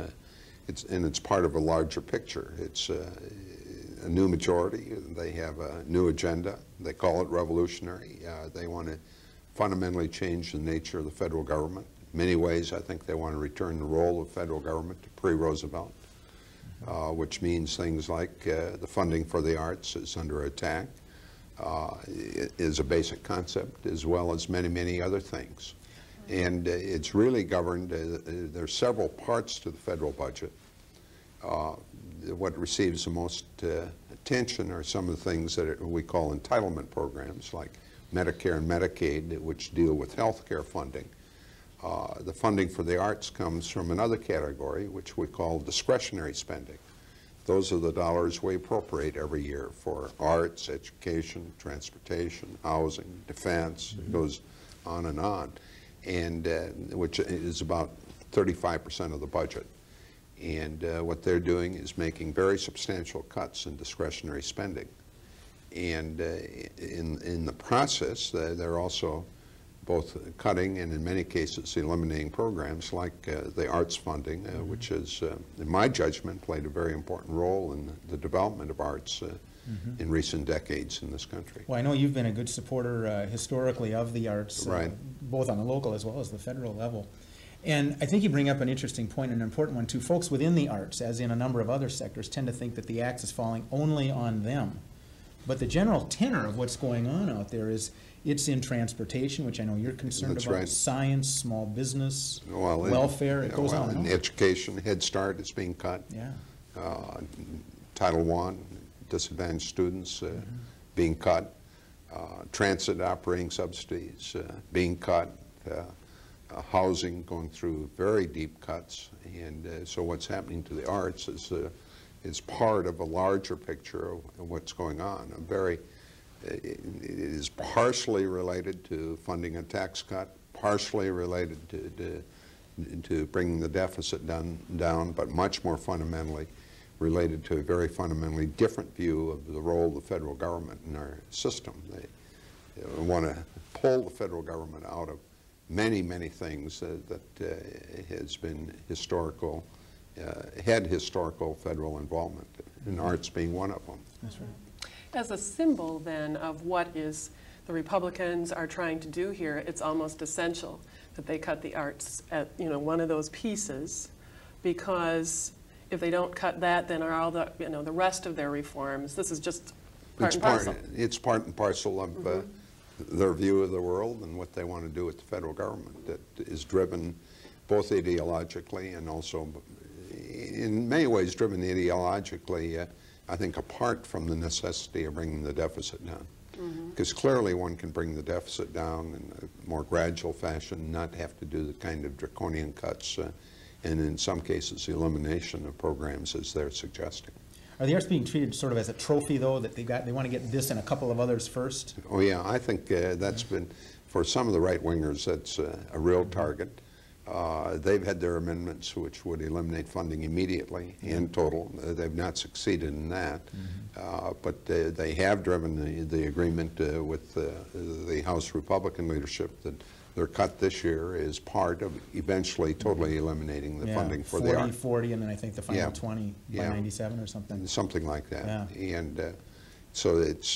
Speaker 13: It's part of a larger picture. It's a new majority. They have a new agenda. They call it revolutionary. They want to fundamentally change the nature of the federal government. In many ways, I think they want to return the role of federal government to pre-Roosevelt, which means things like the funding for the arts is under attack, is a basic concept, as well as many, many other things. And it's really governed, there's several parts to the federal budget. What receives the most attention are some of the things that we call entitlement programs, like Medicare and Medicaid, which deal with health care funding. The funding for the arts comes from another category, which we call discretionary spending. Those are the dollars we appropriate every year for arts, education, transportation, housing, defense. It goes on, and which is about 35% of the budget. And what they're doing is making very substantial cuts in discretionary spending. And in the process, they're also both cutting and in many cases eliminating programs like the arts funding, which is, in my judgment, played a very important role in the development of arts in recent decades in this country.
Speaker 1: Well, I know you've been a good supporter historically of the arts,
Speaker 13: right,
Speaker 1: both on the local as well as the federal level. And I think you bring up an interesting point, an important one too. Folks within the arts, as in a number of other sectors, tend to think that the axe is falling only on them. But the general tenor of what's going on out there is it's in transportation, which I know you're concerned
Speaker 13: That's
Speaker 1: about,
Speaker 13: right.
Speaker 1: Science, small business,
Speaker 13: well,
Speaker 1: welfare, it goes on and on.
Speaker 13: Education, Head Start is being cut.
Speaker 1: Yeah.
Speaker 13: Title I, disadvantaged students being cut. Transit operating subsidies being cut. Housing going through very deep cuts. And so what's happening to the arts is part of a larger picture of what's going on. It is partially related to funding a tax cut, partially related to bringing the deficit down, but much more fundamentally related to a very fundamentally different view of the role of the federal government in our system. They want to pull the federal government out of many, many things that has been historical, had historical federal involvement, and arts being one of them.
Speaker 1: That's right.
Speaker 2: As a symbol, then, of what is the Republicans are trying to do here, it's almost essential that they cut the arts at one of those pieces, because if they don't cut that, then are all the the rest of their reforms. This is just part and parcel.
Speaker 13: It's part and parcel of their view of the world and what they want to do with the federal government. That is driven both ideologically and also, in many ways, driven ideologically. I think apart from the necessity of bringing the deficit down. Because clearly one can bring the deficit down in a more gradual fashion, not have to do the kind of draconian cuts, and in some cases the elimination of programs as they're suggesting.
Speaker 1: Are the arts being treated sort of as a trophy, though, that they want to get this and a couple of others first?
Speaker 13: Oh yeah, I think that's been, for some of the right-wingers, that's a real target. They've had their amendments which would eliminate funding immediately in total. They've not succeeded in that, but they have driven the agreement with the House Republican leadership that their cut this year is part of eventually totally eliminating the funding for the arts.
Speaker 1: 40, and then I think the final 20 by 97 or something.
Speaker 13: Something like that.
Speaker 1: Yeah.
Speaker 13: And so it's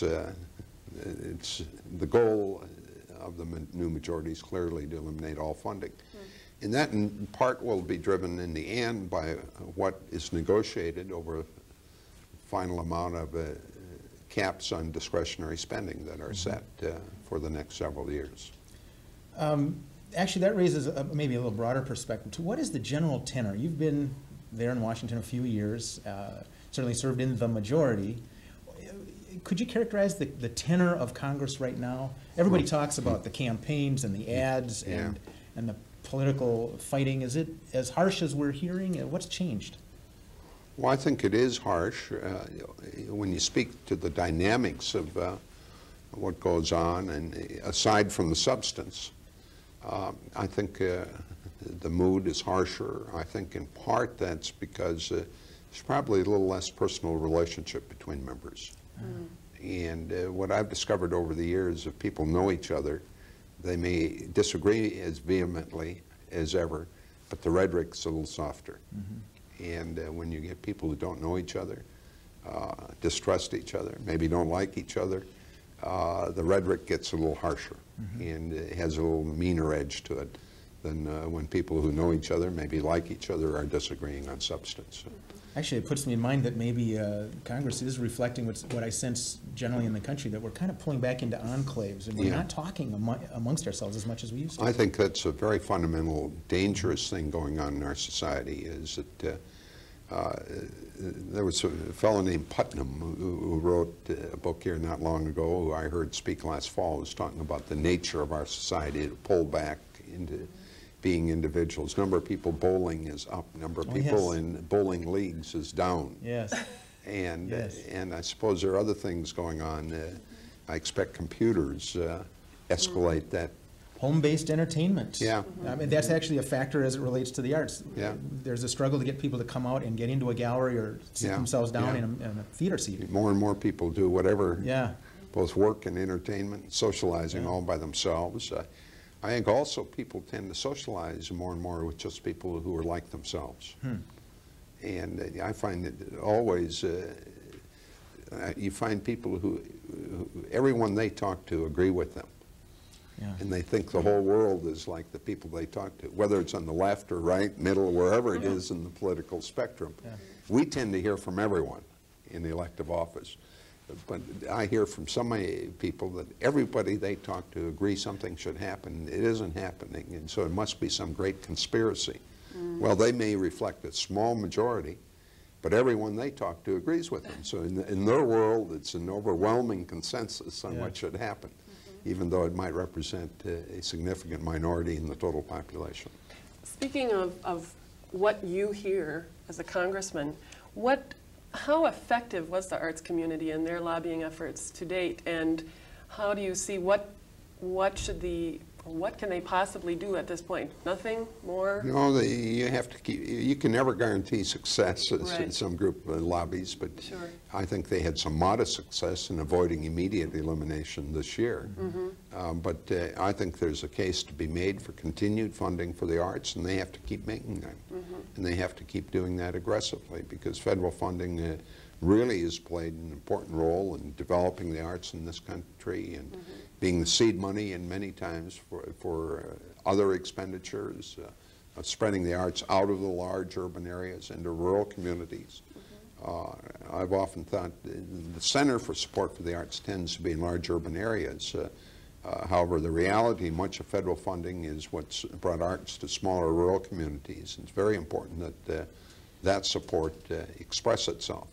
Speaker 13: the goal of the new majority is clearly to eliminate all funding. And that in part will be driven in the end by what is negotiated over a final amount of caps on discretionary spending that are set for the next several years.
Speaker 1: Actually, that raises maybe a little broader perspective. What is the general tenor? You've been there in Washington a few years, certainly served in the majority. Could you characterize the tenor of Congress right now? Everybody talks about the campaigns and the ads and the political fighting. Is it as harsh as we're hearing? What's changed?
Speaker 13: Well, I think it is harsh. When you speak to the dynamics of what goes on, and aside from the substance, I think the mood is harsher. I think in part that's because there's probably a little less personal relationship between members. And what I've discovered over the years, if people know each other, they may disagree as vehemently as ever, but the rhetoric's a little softer. And when you get people who don't know each other, distrust each other, maybe don't like each other, the rhetoric gets a little harsher, and it has a little meaner edge to it than when people who know each other, maybe like each other, are disagreeing on substance.
Speaker 1: Actually, it puts me in mind that maybe Congress is reflecting what I sense generally in the country, that we're kind of pulling back into enclaves, and we're not talking amongst ourselves as much as we used to.
Speaker 13: I think that's a very fundamental, dangerous thing going on in our society, is that there was a fellow named Putnam who wrote a book here not long ago, who I heard speak last fall, who was talking about the nature of our society to pull back into being individuals. Number of people bowling is up. Number of people in bowling leagues is down.
Speaker 1: Yes.
Speaker 13: And and I suppose there are other things going on. I expect computers escalate that.
Speaker 1: Home-based entertainment.
Speaker 13: Yeah.
Speaker 1: I mean, that's actually a factor as it relates to the arts.
Speaker 13: Yeah.
Speaker 1: There's a struggle to get people to come out and get into a gallery or sit themselves down in a theater seat.
Speaker 13: More and more people do whatever, both work and entertainment, socializing all by themselves. I think also people tend to socialize more and more with just people who are like themselves. And I find that always, you find people who everyone they talk to agree with them. And they think the whole world is like the people they talk to, whether it's on the left or right, middle, wherever it is in the political spectrum. We tend to hear from everyone in the elective office. But I hear from so many people that everybody they talk to agree something should happen. It isn't happening, and so it must be some great conspiracy. Well, they may reflect a small majority, but everyone they talk to agrees with them. So in their world, it's an overwhelming consensus on what should happen, even though it might represent a significant minority in the total population.
Speaker 2: Speaking of what you hear as a congressman, how effective was the arts community in their lobbying efforts to date, and how do you see what can they possibly do at this point? Nothing more?
Speaker 13: No, you have to keep. You can never guarantee success in some group lobbies, but I think they had some modest success in avoiding immediate elimination this year. But I think there's a case to be made for continued funding for the arts, and they have to keep making that. And they have to keep doing that aggressively, because federal funding really has played an important role in developing the arts in this country and being the seed money and many times for other expenditures, spreading the arts out of the large urban areas into rural communities. I've often thought the center for support for the arts tends to be in large urban areas. However, the reality, much of federal funding is what's brought arts to smaller rural communities. It's very important that that support express itself.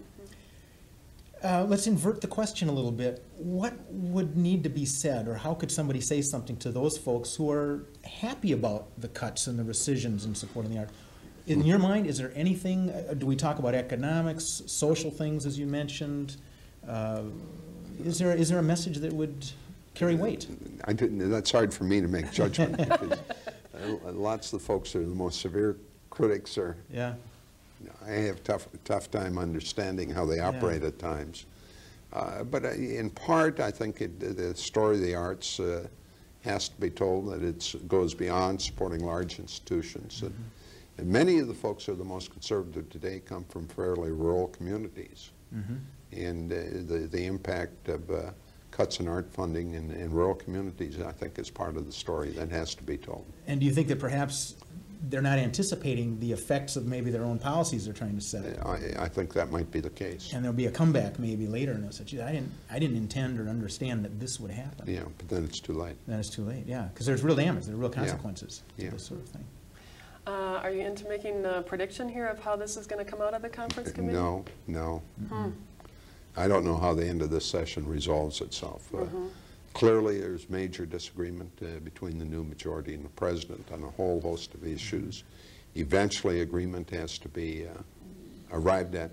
Speaker 1: Let's invert the question a little bit. What would need to be said, or how could somebody say something to those folks who are happy about the cuts and the rescissions in supporting the arts? In your mind, is there anything, do we talk about economics, social things, as you mentioned? Is there a message that would carry weight?
Speaker 13: That's hard for me to make judgment, because lots of the folks that are the most severe critics are, I have tough time understanding how they operate at times. But in part, I think the story of the arts has to be told, that it goes beyond supporting large institutions. And many of the folks who are the most conservative today come from fairly rural communities. And the impact of cuts in art funding in rural communities, I think, is part of the story that has to be told.
Speaker 1: And do you think that perhaps they're not anticipating the effects of maybe their own policies they're trying to set?
Speaker 13: I think that might be the case.
Speaker 1: And there'll be a comeback maybe later, and they'll say, "Gee, I didn't intend or understand that this would happen."
Speaker 13: Yeah, but then it's too late.
Speaker 1: Then it's too late, yeah, because there's real damage, there are real consequences to this sort of thing.
Speaker 2: Are you into making a prediction here of how this is going to come out of the conference committee?
Speaker 13: No, no. I don't know how the end of this session resolves itself. Clearly, there's major disagreement between the new majority and the president on a whole host of issues. Eventually, agreement has to be arrived at.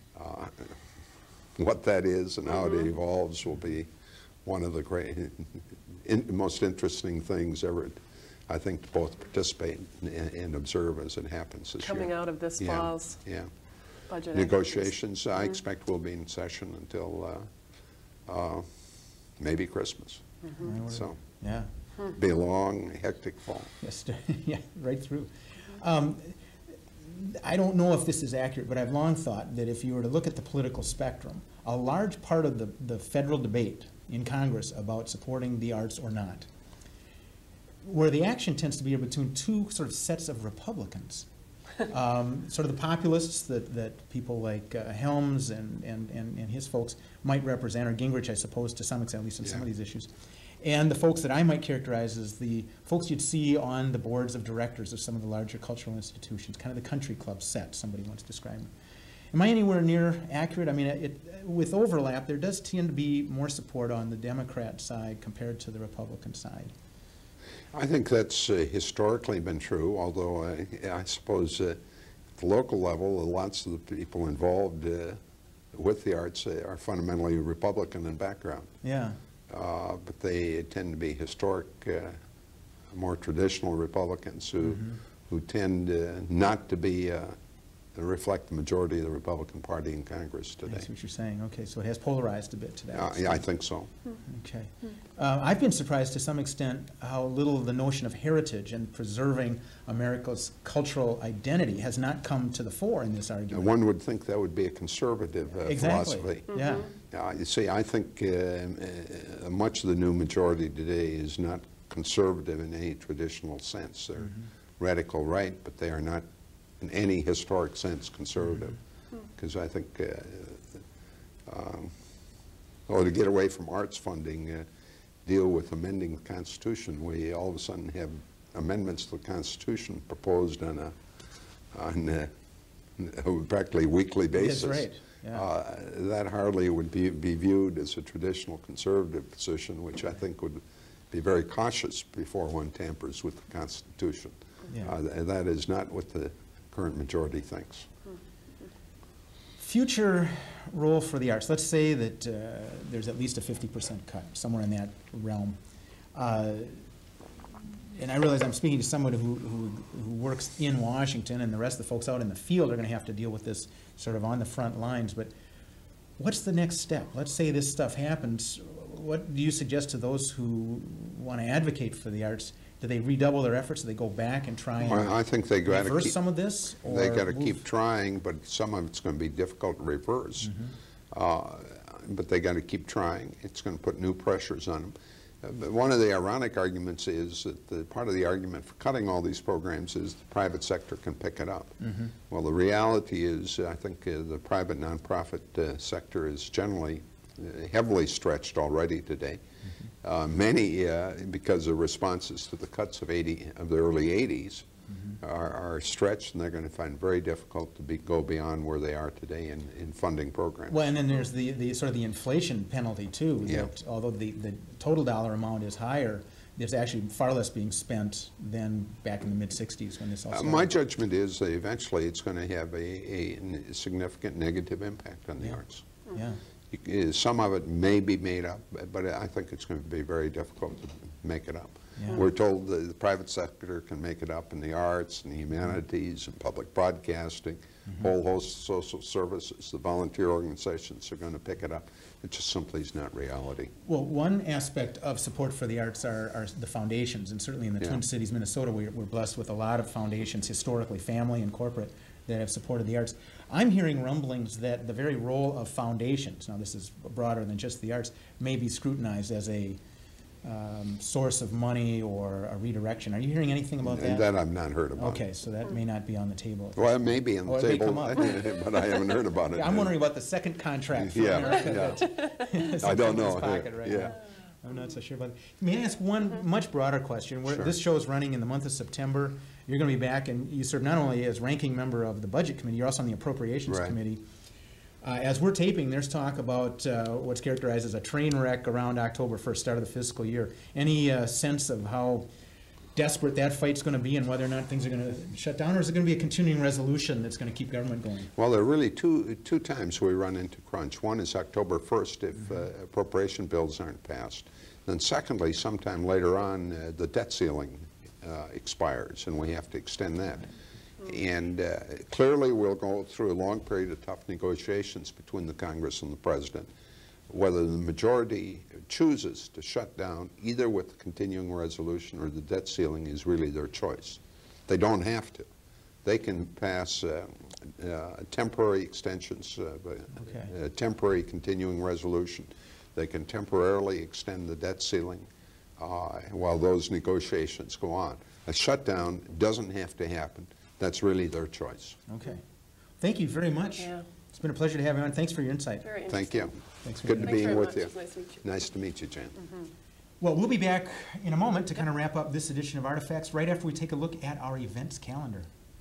Speaker 13: What that is and how it evolves will be one of the great, most interesting things ever, I think, to both participate and observe as it happens this year.
Speaker 2: Coming out of this fall's budget
Speaker 13: negotiations, I expect will be in session until maybe Christmas. So, be a long, hectic fall.
Speaker 1: Yes, yeah, right through. I don't know if this is accurate, but I've long thought that if you were to look at the political spectrum, a large part of the federal debate in Congress about supporting the arts or not, where the action tends to be between two sort of sets of Republicans. Sort of the populists that people like Helms and his folks might represent, or Gingrich, I suppose, to some extent, at least on some of these issues. And the folks that I might characterize as the folks you'd see on the boards of directors of some of the larger cultural institutions, kind of the country club set, somebody once described them. Am I anywhere near accurate? I mean, with overlap, there does tend to be more support on the Democrat side compared to the Republican side.
Speaker 13: I think that's historically been true, although I suppose at the local level, lots of the people involved with the arts are fundamentally Republican in background.
Speaker 1: Yeah.
Speaker 13: But they tend to be historic, more traditional Republicans who tend not to be reflect the majority of the Republican Party in Congress today.
Speaker 1: That's what you're saying. Okay, so it has polarized a bit to that.
Speaker 13: Yeah, I think so.
Speaker 1: Okay. I've been surprised to some extent how little the notion of heritage and preserving America's cultural identity has not come to the fore in this argument.
Speaker 13: One would think that would be a conservative philosophy.
Speaker 1: Yeah.
Speaker 13: You see, I think much of the new majority today is not conservative in any traditional sense. They're radical right, but they are not in any historic sense conservative. Because I think, to get away from arts funding, deal with amending the Constitution, we all of a sudden have amendments to the Constitution proposed on a practically weekly basis.
Speaker 1: That's right. Yeah.
Speaker 13: That hardly would be viewed as a traditional conservative position, which I think would be very cautious before one tampers with the Constitution.
Speaker 1: Yeah.
Speaker 13: That is not what the current majority thinks.
Speaker 1: Future role for the arts. Let's say that there's at least a 50% cut, somewhere in that realm. And I realize I'm speaking to someone who works in Washington, and the rest of the folks out in the field are going to have to deal with this sort of on the front lines. But what's the next step? Let's say this stuff happens. What do you suggest to those who want to advocate for the arts? Do they redouble their efforts? Do they go back and try and
Speaker 13: I think they got to
Speaker 1: reverse some of this?
Speaker 13: They got to keep trying, but some of it's going to be difficult to reverse. But they got to keep trying. It's going to put new pressures on them. But one of the ironic arguments is that part of the argument for cutting all these programs is the private sector can pick it up. Well, the reality is, I think the private nonprofit sector is generally heavily stretched already today. Many, because of responses to the cuts of the early 80s, are stretched, and they're going to find it very difficult to go beyond where they are today in funding programs.
Speaker 1: Well, and then there's the sort of the inflation penalty too.
Speaker 13: Yeah.
Speaker 1: That although the total dollar amount is higher, there's actually far less being spent than back in the mid-'60s when this all started.
Speaker 13: My judgment is that eventually it's going to have a significant negative impact on the arts.
Speaker 1: Yeah.
Speaker 13: Some of it may be made up, but I think it's going to be very difficult to make it up.
Speaker 1: Yeah.
Speaker 13: We're told the private sector can make it up in the arts and the humanities and public broadcasting, whole host of social services. The volunteer organizations are going to pick it up. It just simply is not reality.
Speaker 1: Well, one aspect of support for the arts are the foundations, and certainly in the Twin Cities, Minnesota, we're blessed with a lot of foundations, historically family and corporate, that have supported the arts. I'm hearing rumblings that the very role of foundations, now this is broader than just the arts, may be scrutinized as a source of money or a redirection. Are you hearing anything about that?
Speaker 13: That I've not heard about.
Speaker 1: Okay, so that may not be on the table.
Speaker 13: Well, it may be on the table,
Speaker 1: but
Speaker 13: I haven't heard about it.
Speaker 1: I'm wondering about the second contract for America.
Speaker 13: I don't know.
Speaker 1: Pocket right now. I'm not so sure about it. May I ask one much broader question?
Speaker 13: Sure.
Speaker 1: This show is running in the month of September. You're going to be back, and you serve not only as ranking member of the Budget Committee, you're also on the Appropriations
Speaker 13: Right.
Speaker 1: Committee. As we're taping, there's talk about what's characterized as a train wreck around October 1st, start of the fiscal year. Any sense of how desperate that fight's going to be and whether or not things are going to shut down, or is it going to be a continuing resolution that's going to keep government going?
Speaker 13: Well, there are really two times we run into crunch. One is October 1st if appropriation bills aren't passed. Then secondly, sometime later on, the debt ceiling expires, and we have to extend that. And clearly, we'll go through a long period of tough negotiations between the Congress and the President. Whether the majority chooses to shut down either with the continuing resolution or the debt ceiling is really their choice. They don't have to. They can pass temporary extensions, a temporary continuing resolution. They can temporarily extend the debt ceiling while those negotiations go on. A shutdown doesn't have to happen. That's really their choice.
Speaker 1: Okay. Thank you very much.
Speaker 2: Yeah.
Speaker 1: It's been a pleasure to have you on. Thanks for your insight.
Speaker 2: Very
Speaker 13: Thank you.
Speaker 1: Thanks for
Speaker 13: Good to
Speaker 1: being
Speaker 13: be
Speaker 1: here.
Speaker 13: with you.
Speaker 2: It's nice to meet you.
Speaker 13: Nice to meet you, Jan.
Speaker 1: Well, we'll be back in a moment to kind of wrap up this edition of Artifacts right after we take a look at our events calendar.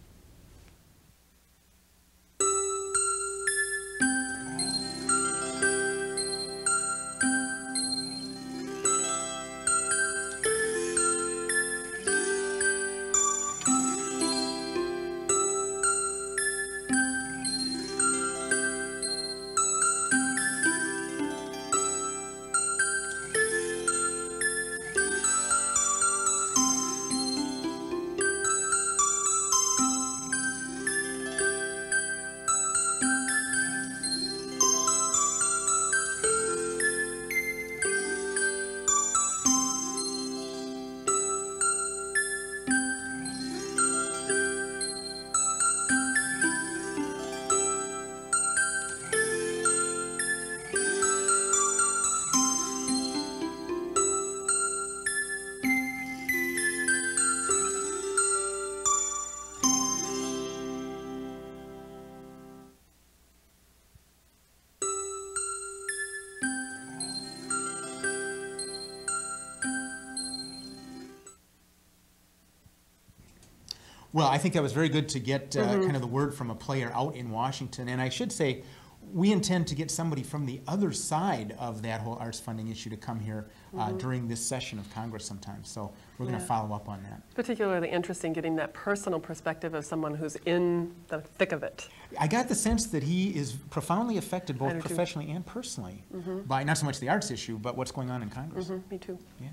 Speaker 1: Well, I think that was very good to get kind of the word from a player out in Washington. And I should say, we intend to get somebody from the other side of that whole arts funding issue to come here during this session of Congress sometime. So we're going to follow up on that.
Speaker 2: Particularly interesting getting that personal perspective of someone who's in the thick of it.
Speaker 1: I got the sense that he is profoundly affected both professionally and personally by not so much the arts issue, but what's going on in Congress.
Speaker 2: Me too.
Speaker 1: Yeah.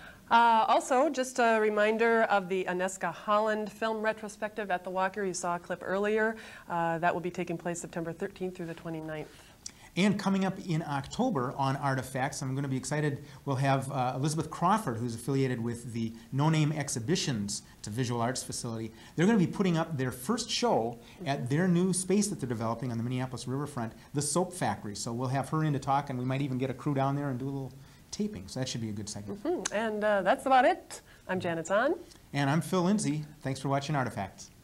Speaker 2: Also, just a reminder of the Agnieszka Holland film retrospective at the Walker. You saw a clip earlier. That will be taking place September 13th through the 29th.
Speaker 1: And coming up in October on Artifacts, I'm going to be excited, we'll have Elizabeth Crawford, who's affiliated with the No Name Exhibitions. It's a visual arts facility. They're going to be putting up their first show at their new space that they're developing on the Minneapolis riverfront, the Soap Factory. So we'll have her in to talk, and we might even get a crew down there and do a little taping. So that should be a good segment.
Speaker 2: And that's about it. I'm Janet Zahn.
Speaker 1: And I'm Phil Lindsay. Thanks for watching Artifacts.